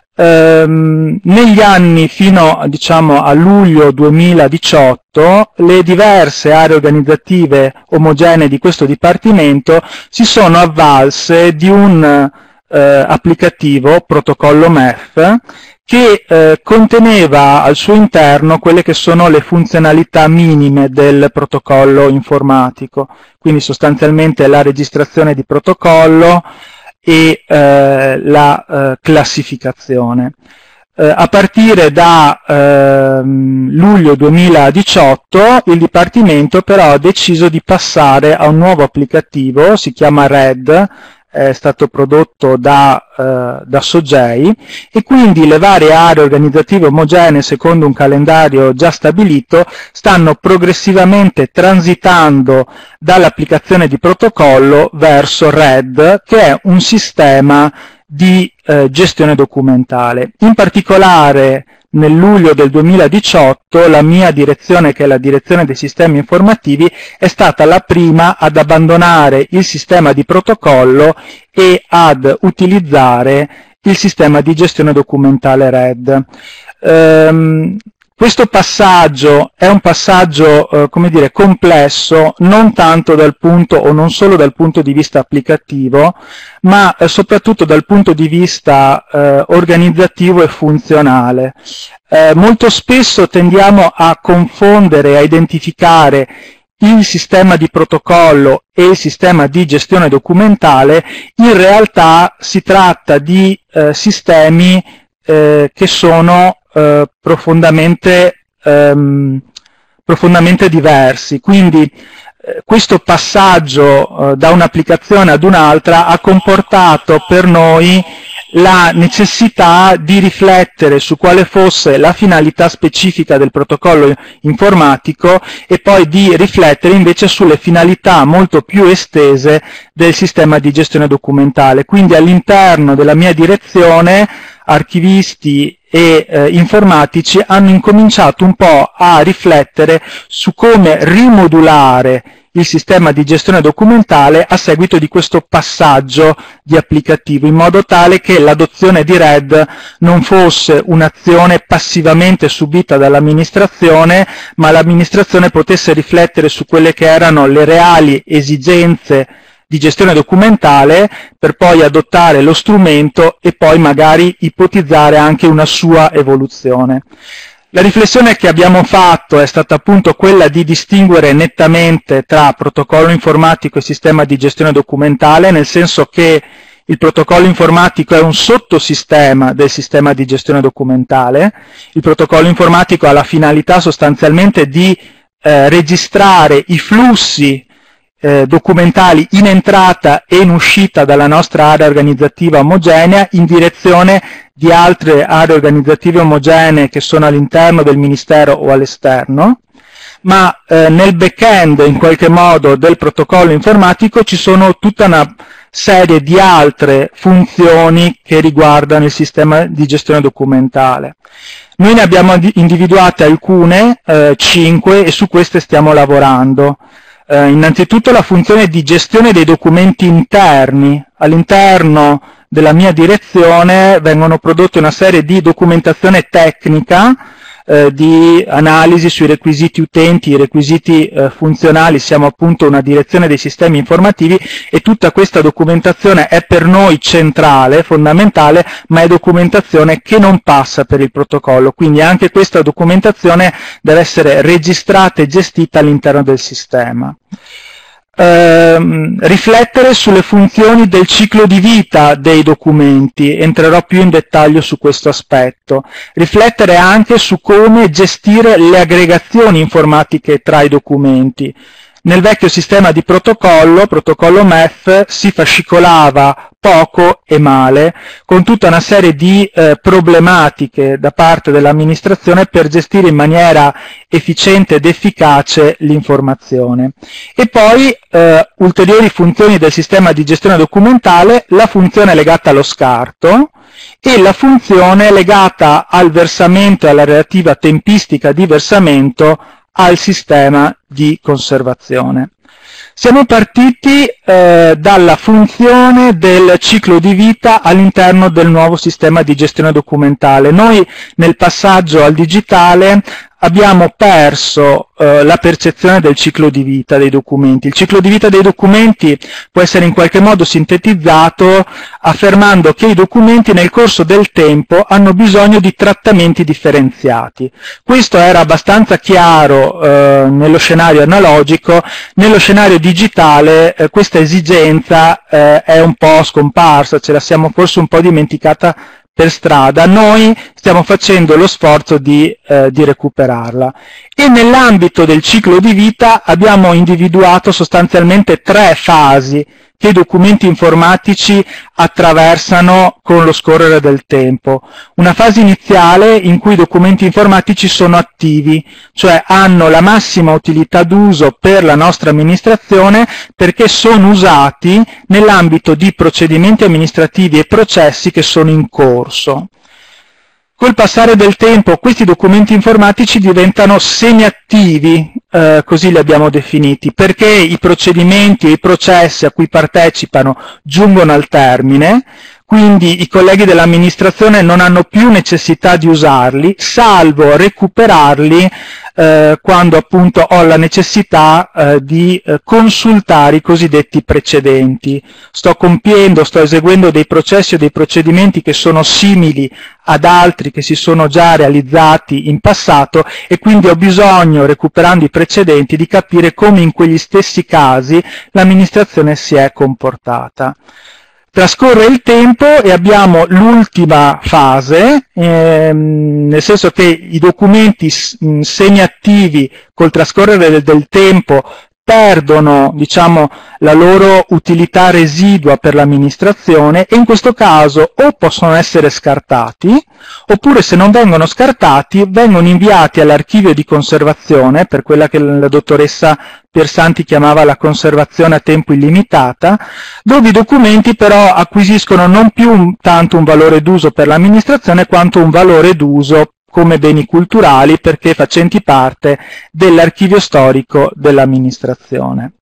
ehm, negli anni fino diciamo, a luglio duemiladiciotto le diverse aree organizzative omogenee di questo Dipartimento si sono avvalse di un eh, applicativo, protocollo M E F, che eh, conteneva al suo interno quelle che sono le funzionalità minime del protocollo informatico, quindi sostanzialmente la registrazione di protocollo e eh, la eh, classificazione. Eh, a partire da eh, luglio duemiladiciotto il Dipartimento però ha deciso di passare a un nuovo applicativo, si chiama RED, è stato prodotto da, eh, da Sogei, e quindi le varie aree organizzative omogenee secondo un calendario già stabilito stanno progressivamente transitando dall'applicazione di protocollo verso RED, che è un sistema di eh, gestione documentale. In particolare nel luglio del duemiladiciotto la mia direzione, che è la direzione dei sistemi informativi, è stata la prima ad abbandonare il sistema di protocollo e ad utilizzare il sistema di gestione documentale RED. Ehm, Questo passaggio è un passaggio, eh, come dire, complesso, non tanto dal punto, o non solo dal punto di vista applicativo, ma eh, soprattutto dal punto di vista eh, organizzativo e funzionale. Eh, molto spesso tendiamo a confondere, a identificare il sistema di protocollo e il sistema di gestione documentale. In realtà si tratta di eh, sistemi eh, che sono Eh, profondamente, ehm, profondamente diversi, quindi eh, questo passaggio eh, da un'applicazione ad un'altra ha comportato per noi la necessità di riflettere su quale fosse la finalità specifica del protocollo informatico e poi di riflettere invece sulle finalità molto più estese del sistema di gestione documentale. Quindi all'interno della mia direzione archivisti e eh, informatici hanno incominciato un po' a riflettere su come rimodulare il sistema di gestione documentale a seguito di questo passaggio di applicativo, in modo tale che l'adozione di RED non fosse un'azione passivamente subita dall'amministrazione, ma l'amministrazione potesse riflettere su quelle che erano le reali esigenze di gestione documentale per poi adottare lo strumento e poi magari ipotizzare anche una sua evoluzione. La riflessione che abbiamo fatto è stata appunto quella di distinguere nettamente tra protocollo informatico e sistema di gestione documentale, nel senso che il protocollo informatico è un sottosistema del sistema di gestione documentale. Il protocollo informatico ha la finalità sostanzialmente di eh, registrare i flussi Eh, documentali in entrata e in uscita dalla nostra area organizzativa omogenea in direzione di altre aree organizzative omogenee che sono all'interno del Ministero o all'esterno, ma eh, nel back-end in qualche modo del protocollo informatico ci sono tutta una serie di altre funzioni che riguardano il sistema di gestione documentale. Noi ne abbiamo individuate alcune, eh, cinque, e su queste stiamo lavorando. Uh, innanzitutto la funzione di gestione dei documenti interni. All'interno della mia direzione vengono prodotte una serie di documentazione tecnica eh, di analisi sui requisiti utenti, i requisiti eh, funzionali, siamo appunto una direzione dei sistemi informativi e tutta questa documentazione è per noi centrale, fondamentale, ma è documentazione che non passa per il protocollo, quindi anche questa documentazione deve essere registrata e gestita all'interno del sistema. Ehm, riflettere sulle funzioni del ciclo di vita dei documenti, entrerò più in dettaglio su questo aspetto. Riflettere anche su come gestire le aggregazioni informatiche tra i documenti. Nel vecchio sistema di protocollo, protocollo M E F, si fascicolava poco e male, con tutta una serie di eh, problematiche da parte dell'amministrazione per gestire in maniera efficiente ed efficace l'informazione. E poi eh, ulteriori funzioni del sistema di gestione documentale, la funzione legata allo scarto e la funzione legata al versamento e alla relativa tempistica di versamento al sistema di conservazione. Siamo partiti eh, dalla funzione del ciclo di vita all'interno del nuovo sistema di gestione documentale. Noi nel passaggio al digitale abbiamo perso eh, la percezione del ciclo di vita dei documenti. Il ciclo di vita dei documenti può essere in qualche modo sintetizzato affermando che i documenti nel corso del tempo hanno bisogno di trattamenti differenziati. Questo era abbastanza chiaro eh, nello scenario analogico. Nello scenario digitale eh, questa esigenza eh, è un po' scomparsa, ce la siamo forse un po' dimenticata per strada. Noi stiamo facendo lo sforzo di, eh, di recuperarla. E nell'ambito del ciclo di vita abbiamo individuato sostanzialmente tre fasi che i documenti informatici attraversano con lo scorrere del tempo. Una fase iniziale in cui i documenti informatici sono attivi, cioè hanno la massima utilità d'uso per la nostra amministrazione perché sono usati nell'ambito di procedimenti amministrativi e processi che sono in corso. Col passare del tempo questi documenti informatici diventano semiattivi, eh, così li abbiamo definiti, perché i procedimenti e i processi a cui partecipano giungono al termine, quindi i colleghi dell'amministrazione non hanno più necessità di usarli, salvo recuperarli eh, quando appunto ho la necessità eh, di eh, consultare i cosiddetti precedenti. Sto compiendo, sto eseguendo dei processi o dei procedimenti che sono simili ad altri che si sono già realizzati in passato e quindi ho bisogno, recuperando i precedenti, di capire come in quegli stessi casi l'amministrazione si è comportata. Trascorre il tempo e abbiamo l'ultima fase, ehm, nel senso che i documenti semiattivi col trascorrere del, del tempo perdono, diciamo, la loro utilità residua per l'amministrazione e in questo caso o possono essere scartati, oppure se non vengono scartati vengono inviati all'archivio di conservazione, per quella che la dottoressa Piersanti chiamava la conservazione a tempo illimitata, dove i documenti però acquisiscono non più un, tanto un valore d'uso per l'amministrazione quanto un valore d'uso come beni culturali perché facenti parte dell'archivio storico dell'amministrazione.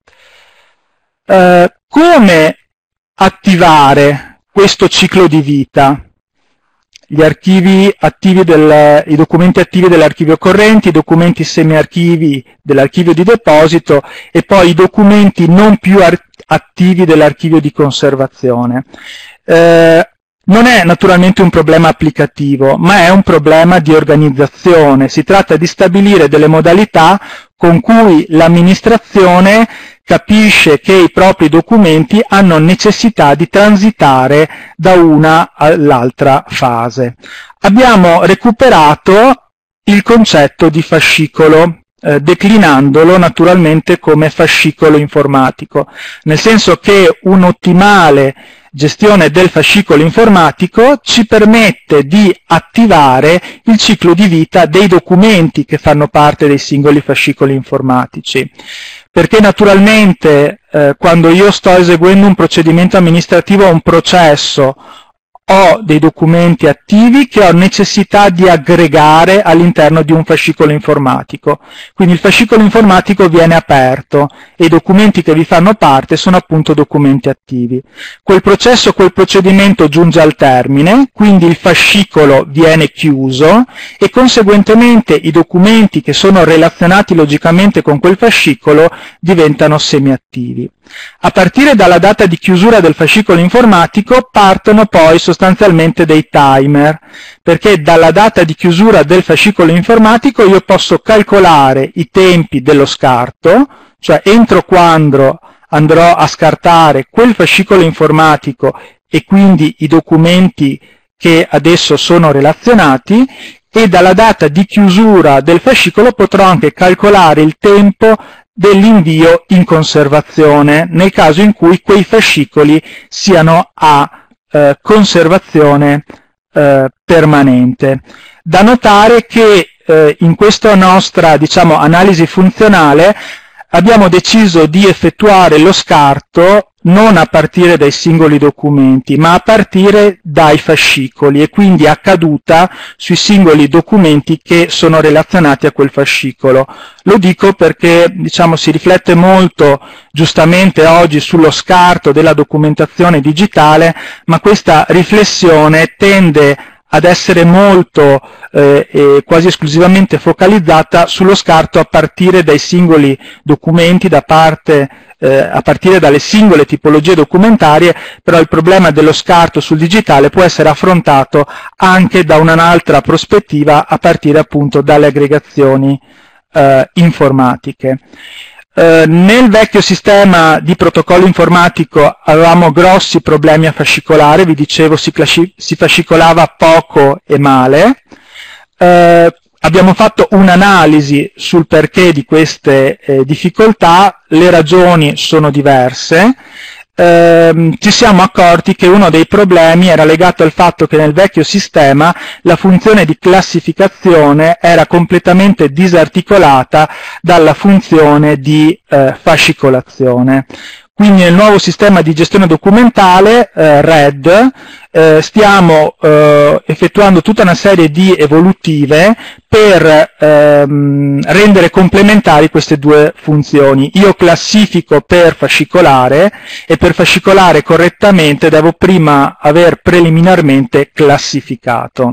Eh, come attivare questo ciclo di vita? Gli archivi attivi del, i documenti attivi dell'archivio corrente, i documenti semiarchivi dell'archivio di deposito e poi i documenti non più attivi dell'archivio di conservazione. Eh, Non è naturalmente un problema applicativo, ma è un problema di organizzazione. Si tratta di stabilire delle modalità con cui l'amministrazione capisce che i propri documenti hanno necessità di transitare da una all'altra fase. Abbiamo recuperato il concetto di fascicolo, eh, declinandolo naturalmente come fascicolo informatico, nel senso che un'ottimale gestione del fascicolo informatico ci permette di attivare il ciclo di vita dei documenti che fanno parte dei singoli fascicoli informatici. Perché naturalmente eh, quando io sto eseguendo un procedimento amministrativo o un processo ho dei documenti attivi che ho necessità di aggregare all'interno di un fascicolo informatico. Quindi il fascicolo informatico viene aperto e i documenti che vi fanno parte sono appunto documenti attivi. Quel processo, quel procedimento giunge al termine, quindi il fascicolo viene chiuso e conseguentemente i documenti che sono relazionati logicamente con quel fascicolo diventano semiattivi. A partire dalla data di chiusura del fascicolo informatico partono poi sostanzialmente dei timer, perché dalla data di chiusura del fascicolo informatico io posso calcolare i tempi dello scarto, cioè entro quando andrò a scartare quel fascicolo informatico e quindi i documenti che adesso sono relazionati, e dalla data di chiusura del fascicolo potrò anche calcolare il tempo dell'invio in conservazione, nel caso in cui quei fascicoli siano a eh, conservazione eh, permanente. Da notare che eh, in questa nostra, diciamo, analisi funzionale abbiamo deciso di effettuare lo scarto non a partire dai singoli documenti, ma a partire dai fascicoli e quindi a caduta sui singoli documenti che sono relazionati a quel fascicolo. Lo dico perché, diciamo, si riflette molto giustamente oggi sullo scarto della documentazione digitale, ma questa riflessione tende ad essere molto eh, e quasi esclusivamente focalizzata sullo scarto a partire dai singoli documenti, da parte, eh, a partire dalle singole tipologie documentarie, però il problema dello scarto sul digitale può essere affrontato anche da un'altra prospettiva a partire appunto dalle aggregazioni eh, informatiche. Eh, nel vecchio sistema di protocollo informatico avevamo grossi problemi a fascicolare, vi dicevo si, si fascicolava poco e male. Eh, abbiamo fatto un'analisi sul perché di queste eh, difficoltà, le ragioni sono diverse. Eh, ci siamo accorti che uno dei problemi era legato al fatto che nel vecchio sistema la funzione di classificazione era completamente disarticolata dalla funzione di eh, fascicolazione. Quindi nel nuovo sistema di gestione documentale, eh, RED, eh, stiamo eh, effettuando tutta una serie di evolutive per ehm, rendere complementari queste due funzioni. Io classifico per fascicolare e per fascicolare correttamente devo prima aver preliminarmente classificato.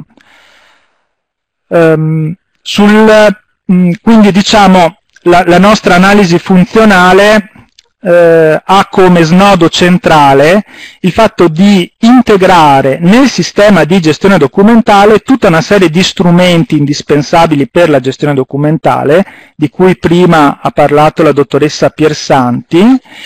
Um, sul, mh, quindi diciamo la, la nostra analisi funzionale Eh, ha come snodo centrale il fatto di integrare nel sistema di gestione documentale tutta una serie di strumenti indispensabili per la gestione documentale, di cui prima ha parlato la dottoressa Piersanti,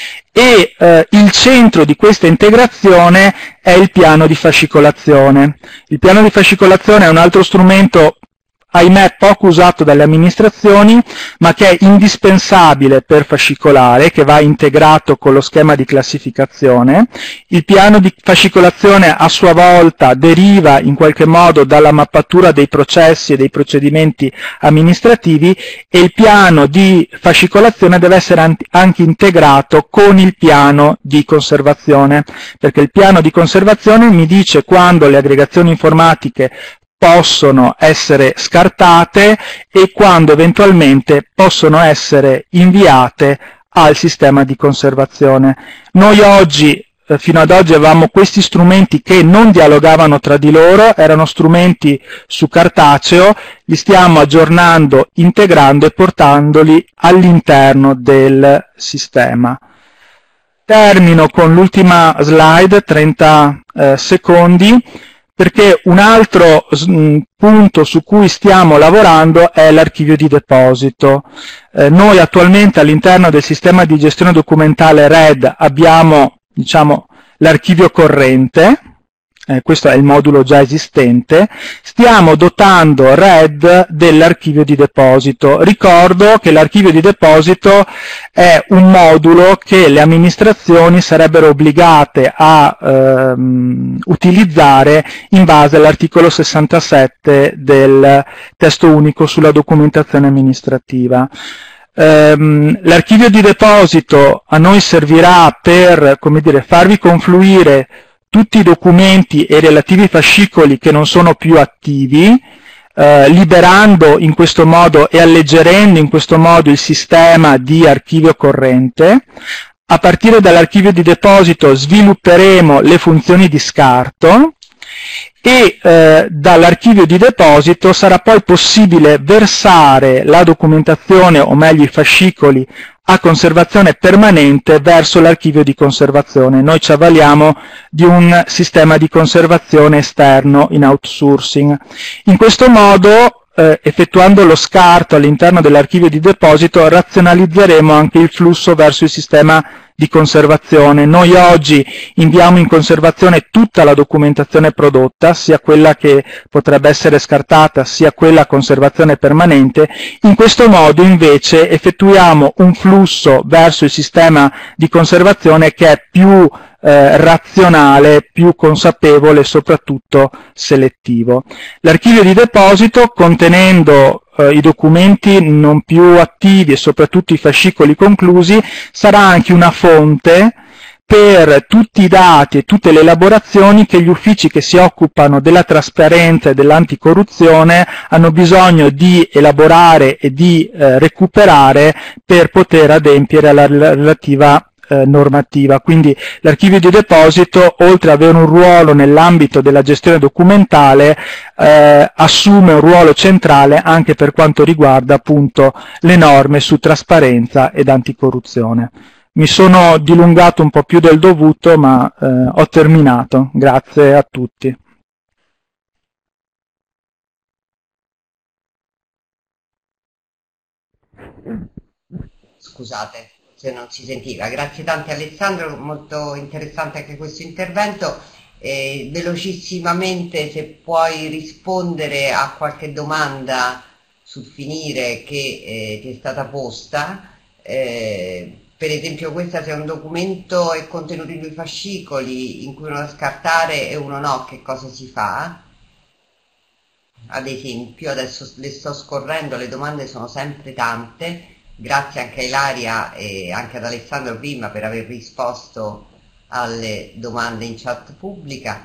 e eh, il centro di questa integrazione è il piano di fascicolazione. Il piano di fascicolazione è un altro strumento, ahimè poco usato dalle amministrazioni, ma che è indispensabile per fascicolare, che va integrato con lo schema di classificazione. Il piano di fascicolazione a sua volta deriva in qualche modo dalla mappatura dei processi e dei procedimenti amministrativi, e il piano di fascicolazione deve essere anche integrato con il piano di conservazione, perché il piano di conservazione mi dice quando le aggregazioni informatiche possono essere scartate e quando eventualmente possono essere inviate al sistema di conservazione. Noi oggi, eh, fino ad oggi, avevamo questi strumenti che non dialogavano tra di loro, erano strumenti su cartaceo, li stiamo aggiornando, integrando e portandoli all'interno del sistema. Termino con l'ultima slide, trenta eh, secondi. Perché un altro mh, punto su cui stiamo lavorando è l'archivio di deposito. Eh, noi attualmente all'interno del sistema di gestione documentale RED abbiamo, diciamo, l'archivio corrente, eh, questo è il modulo già esistente, stiamo dotando RED dell'archivio di deposito. Ricordo che l'archivio di deposito è un modulo che le amministrazioni sarebbero obbligate a ehm, utilizzare in base all'articolo sessantasette del testo unico sulla documentazione amministrativa. Um, l'archivio di deposito a noi servirà per, come dire, farvi confluire tutti i documenti e i relativi fascicoli che non sono più attivi, eh, liberando in questo modo e alleggerendo in questo modo il sistema di archivio corrente. A partire dall'archivio di deposito svilupperemo le funzioni di scarto e eh, dall'archivio di deposito sarà poi possibile versare la documentazione, o meglio i fascicoli, a conservazione permanente verso l'archivio di conservazione. Noi ci avvaliamo di un sistema di conservazione esterno in outsourcing. In questo modo, eh, effettuando lo scarto all'interno dell'archivio di deposito, razionalizzeremo anche il flusso verso il sistema di conservazione. Noi oggi inviamo in conservazione tutta la documentazione prodotta, sia quella che potrebbe essere scartata, sia quella a conservazione permanente. In questo modo invece effettuiamo un flusso verso il sistema di conservazione che è più eh, razionale, più consapevole e soprattutto selettivo. L'archivio di deposito, contenendo eh, i documenti non più attivi e soprattutto i fascicoli conclusi, sarà anche una fonte per tutti i dati e tutte le elaborazioni che gli uffici che si occupano della trasparenza e dell'anticorruzione hanno bisogno di elaborare e di eh, recuperare per poter adempiere alla relativa eh, normativa. Quindi l'archivio di deposito, oltre ad avere un ruolo nell'ambito della gestione documentale, eh, assume un ruolo centrale anche per quanto riguarda appunto le norme su trasparenza ed anticorruzione. Mi sono dilungato un po' più del dovuto, ma eh, ho terminato. Grazie a tutti. Scusate se non si sentiva. Grazie tante Alessandro, molto interessante anche questo intervento. Eh, velocissimamente, se puoi rispondere a qualche domanda sul finire che eh, ti è stata posta. Eh, per esempio questa, se è un documento è contenuto in due fascicoli in cui uno da scartare e uno no, che cosa si fa? Ad esempio, adesso le sto scorrendo, le domande sono sempre tante, grazie anche a Ilaria e anche ad Alessandro prima per aver risposto alle domande in chat pubblica.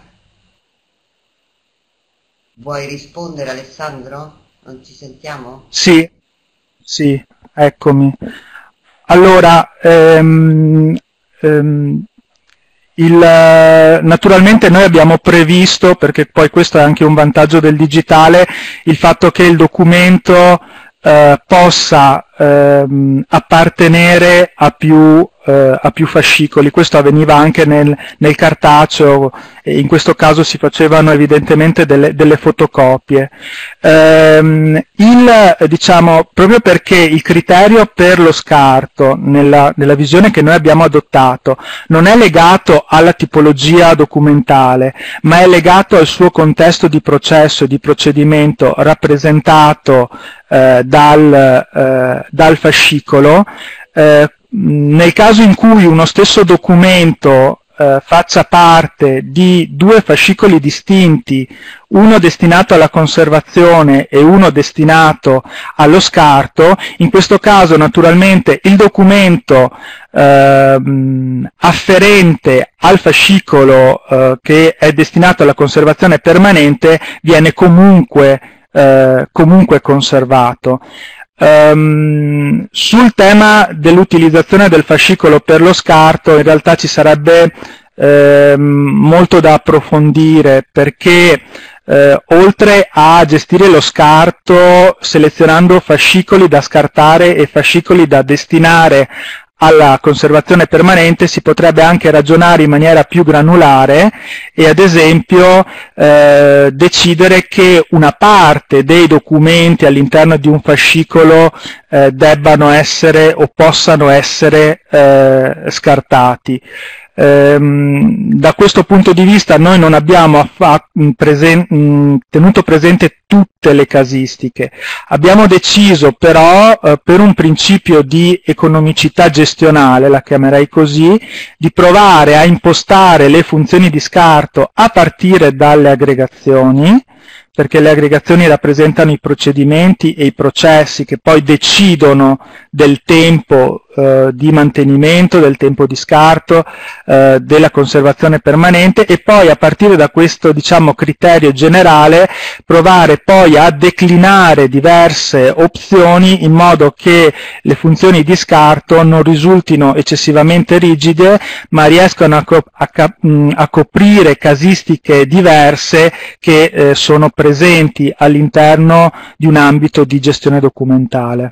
Vuoi rispondere Alessandro? Non ci sentiamo? Sì, sì, eccomi. Allora, ehm, ehm, il, naturalmente noi abbiamo previsto, perché poi questo è anche un vantaggio del digitale, il fatto che il documento eh, possa ehm, appartenere a più, eh, a più fascicoli. Questo avveniva anche nel, nel cartaceo, e in questo caso si facevano evidentemente delle, delle fotocopie. Ehm, il, diciamo, proprio perché il criterio per lo scarto, nella, nella visione che noi abbiamo adottato, non è legato alla tipologia documentale, ma è legato al suo contesto di processo e di procedimento rappresentato eh, dal, eh, dal fascicolo, eh, nel caso in cui uno stesso documento eh, faccia parte di due fascicoli distinti, uno destinato alla conservazione e uno destinato allo scarto, in questo caso naturalmente il documento eh, afferente al fascicolo eh, che è destinato alla conservazione permanente viene comunque, eh, comunque conservato. Um, sul tema dell'utilizzazione del fascicolo per lo scarto in realtà ci sarebbe eh, molto da approfondire, perché eh, oltre a gestire lo scarto selezionando fascicoli da scartare e fascicoli da destinare alla conservazione permanente, si potrebbe anche ragionare in maniera più granulare e ad esempio eh, decidere che una parte dei documenti all'interno di un fascicolo eh, debbano essere o possano essere eh, scartati. Ehm, da questo punto di vista noi non abbiamo presen- tenuto presente tutte le casistiche. Abbiamo deciso però, eh, per un principio di economicità gestionale, la chiamerei così, di provare a impostare le funzioni di scarto a partire dalle aggregazioni, perché le aggregazioni rappresentano i procedimenti e i processi che poi decidono del tempo eh, di mantenimento, del tempo di scarto, eh, della conservazione permanente, e poi a partire da questo, diciamo, criterio generale provare poi a declinare diverse opzioni in modo che le funzioni di scarto non risultino eccessivamente rigide, ma riescano a, co a, a coprire casistiche diverse che eh, sono presenti all'interno di un ambito di gestione documentale.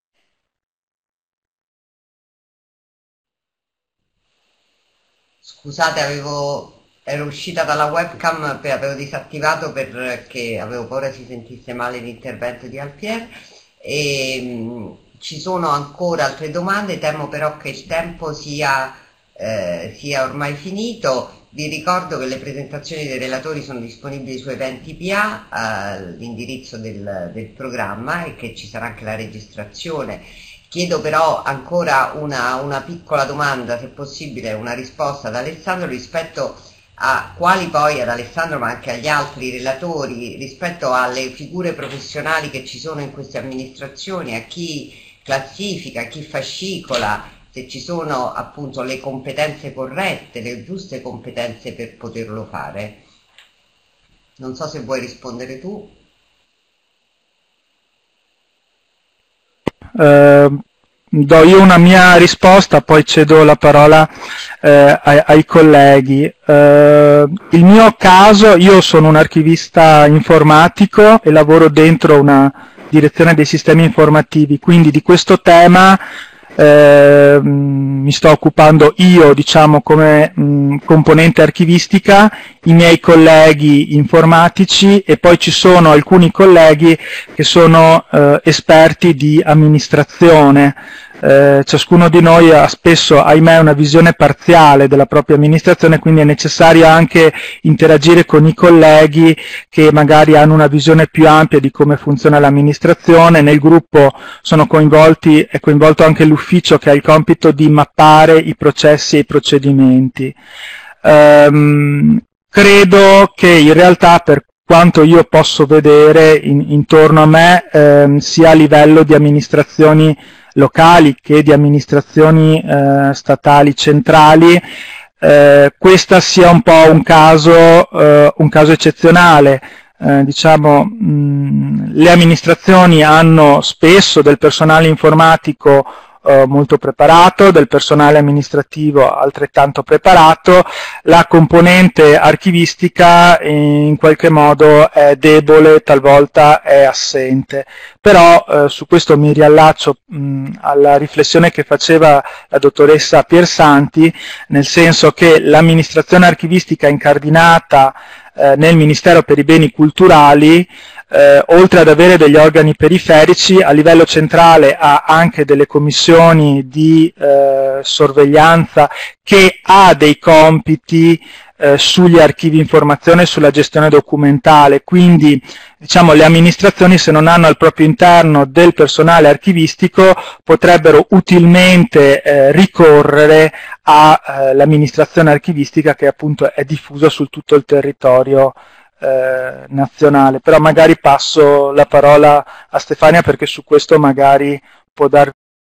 Scusate, avevo, ero uscita dalla webcam, per, avevo disattivato perché avevo paura si sentisse male l'intervento di Alpier. E, mh, ci sono ancora altre domande, temo però che il tempo sia, eh, sia ormai finito. Vi ricordo che le presentazioni dei relatori sono disponibili su Eventi P A, all'indirizzo del, del programma, e che ci sarà anche la registrazione. Chiedo però ancora una, una piccola domanda, se possibile una risposta ad Alessandro rispetto a quali poi, ad Alessandro ma anche agli altri relatori, rispetto alle figure professionali che ci sono in queste amministrazioni, a chi classifica, a chi fascicola, se ci sono appunto le competenze corrette, le giuste competenze per poterlo fare. Non so se vuoi rispondere tu. Eh, do io una mia risposta, poi cedo la parola eh, ai, ai colleghi. Eh, il mio caso, io sono un archivista informatico e lavoro dentro una direzione dei sistemi informativi, quindi di questo tema Eh, mi sto occupando io, diciamo, come mh, componente archivistica, i miei colleghi informatici, e poi ci sono alcuni colleghi che sono eh, esperti di amministrazione. Eh, ciascuno di noi ha spesso, ahimè, una visione parziale della propria amministrazione, quindi è necessario anche interagire con i colleghi che magari hanno una visione più ampia di come funziona l'amministrazione. Nel gruppo sono coinvolti, è coinvolto anche l'ufficio che ha il compito di mappare i processi e i procedimenti. Ehm, credo che in realtà, per quanto io posso vedere in, intorno a me, ehm, sia a livello di amministrazioni locali che di amministrazioni eh, statali centrali, eh, questa sia un po' un caso, eh, un caso eccezionale. Eh, diciamo, mh, le amministrazioni hanno spesso del personale informatico eh, molto preparato, del personale amministrativo altrettanto preparato. La componente archivistica in qualche modo è debole, talvolta è assente. Però eh, su questo mi riallaccio mh, alla riflessione che faceva la dottoressa Piersanti, nel senso che l'amministrazione archivistica incardinata eh, nel Ministero per i Beni Culturali, eh, oltre ad avere degli organi periferici, a livello centrale ha anche delle commissioni di eh, sorveglianza che ha dei compiti eh, sugli archivi informazione e sulla gestione documentale. Quindi, diciamo, le amministrazioni, se non hanno al proprio interno del personale archivistico, potrebbero utilmente eh, ricorrere all'amministrazione eh, archivistica, che appunto è diffusa su tutto il territorio eh, nazionale. Però magari passo la parola a Stefania, perché su questo magari può dar.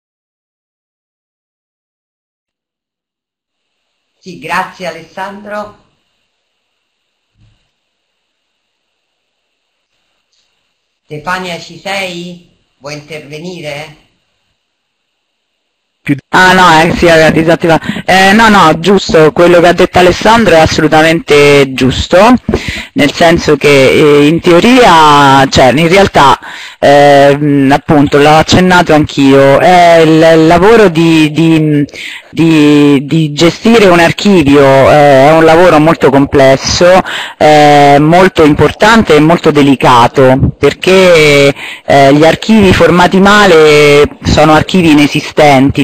Sì, grazie Alessandro. Stefania, ci sei? Vuoi intervenire? Ah no, eh, sì, era disattiva. Eh, no, no, giusto, quello che ha detto Alessandro è assolutamente giusto, nel senso che eh, in teoria, cioè in realtà, eh, appunto, l'ho accennato anch'io, è il, il lavoro di, di, di, di gestire un archivio, eh, è un lavoro molto complesso, eh, molto importante e molto delicato, perché eh, gli archivi formati male sono archivi inesistenti di fatto.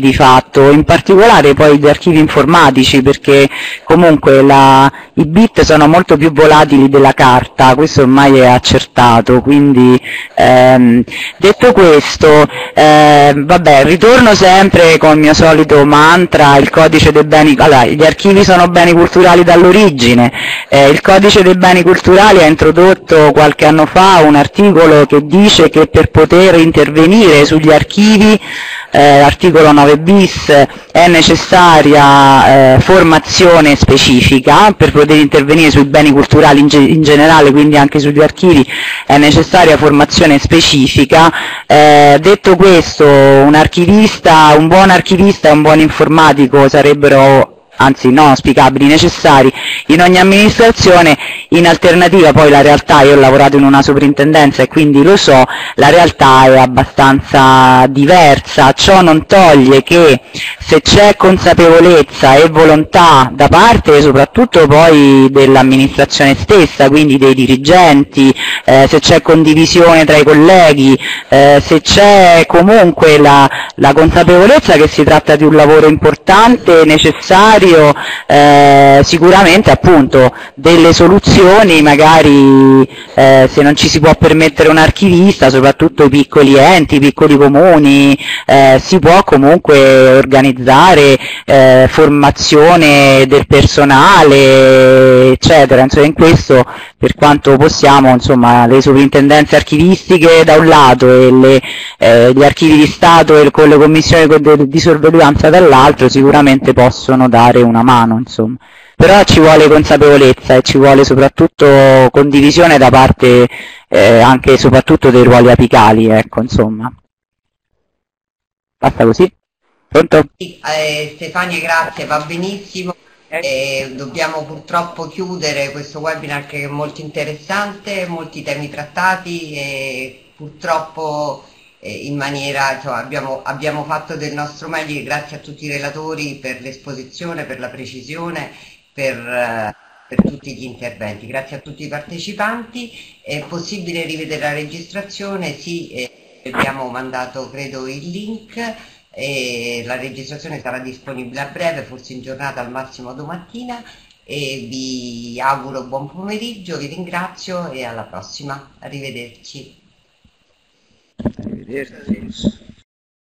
Esatto, in particolare poi gli archivi informatici, perché comunque la, i bit sono molto più volatili della carta, questo ormai è accertato, quindi ehm, detto questo, eh, vabbè, ritorno sempre con il mio solito mantra, il codice dei beni, allora, gli archivi sono beni culturali dall'origine, eh, il codice dei beni culturali ha introdotto qualche anno fa un articolo che dice che per poter intervenire sugli archivi, eh, articolo nove bis, è necessaria eh, formazione specifica. Per poter intervenire sui beni culturali in, ge in generale, quindi anche sugli archivi, è necessaria formazione specifica. Eh, detto questo, un archivista, un buon archivista e un buon informatico sarebbero, anzi non auspicabili, necessari in ogni amministrazione. In alternativa poi la realtà, io ho lavorato in una soprintendenza e quindi lo so, la realtà è abbastanza diversa. Ciò non toglie che se c'è consapevolezza e volontà da parte soprattutto poi dell'amministrazione stessa, quindi dei dirigenti, eh, se c'è condivisione tra i colleghi, eh, se c'è comunque la, la consapevolezza che si tratta di un lavoro importante, necessario, eh, sicuramente appunto delle soluzioni, magari eh, se non ci si può permettere un archivista, soprattutto i piccoli enti, i piccoli comuni, eh, si può comunque organizzare eh, formazione del personale, eccetera. Insomma, in questo, per quanto possiamo, insomma, le sovrintendenze archivistiche da un lato e le, eh, gli archivi di Stato e con le commissioni di sorveglianza dall'altro sicuramente possono dare una mano, insomma. Però ci vuole consapevolezza e ci vuole soprattutto condivisione da parte eh, anche e soprattutto dei ruoli apicali, ecco, insomma. Basta così? Pronto? Eh, Stefania, grazie, va benissimo. Eh, dobbiamo purtroppo chiudere questo webinar che è molto interessante, molti temi trattati e purtroppo eh, in maniera, cioè, abbiamo, abbiamo fatto del nostro meglio. Grazie a tutti i relatori per l'esposizione, per la precisione, per, eh, per tutti gli interventi. Grazie a tutti i partecipanti. È possibile rivedere la registrazione? Sì, eh, abbiamo mandato credo il link. E la registrazione sarà disponibile a breve, forse in giornata, al massimo domattina, e vi auguro buon pomeriggio, vi ringrazio e alla prossima, arrivederci. Arrivederci.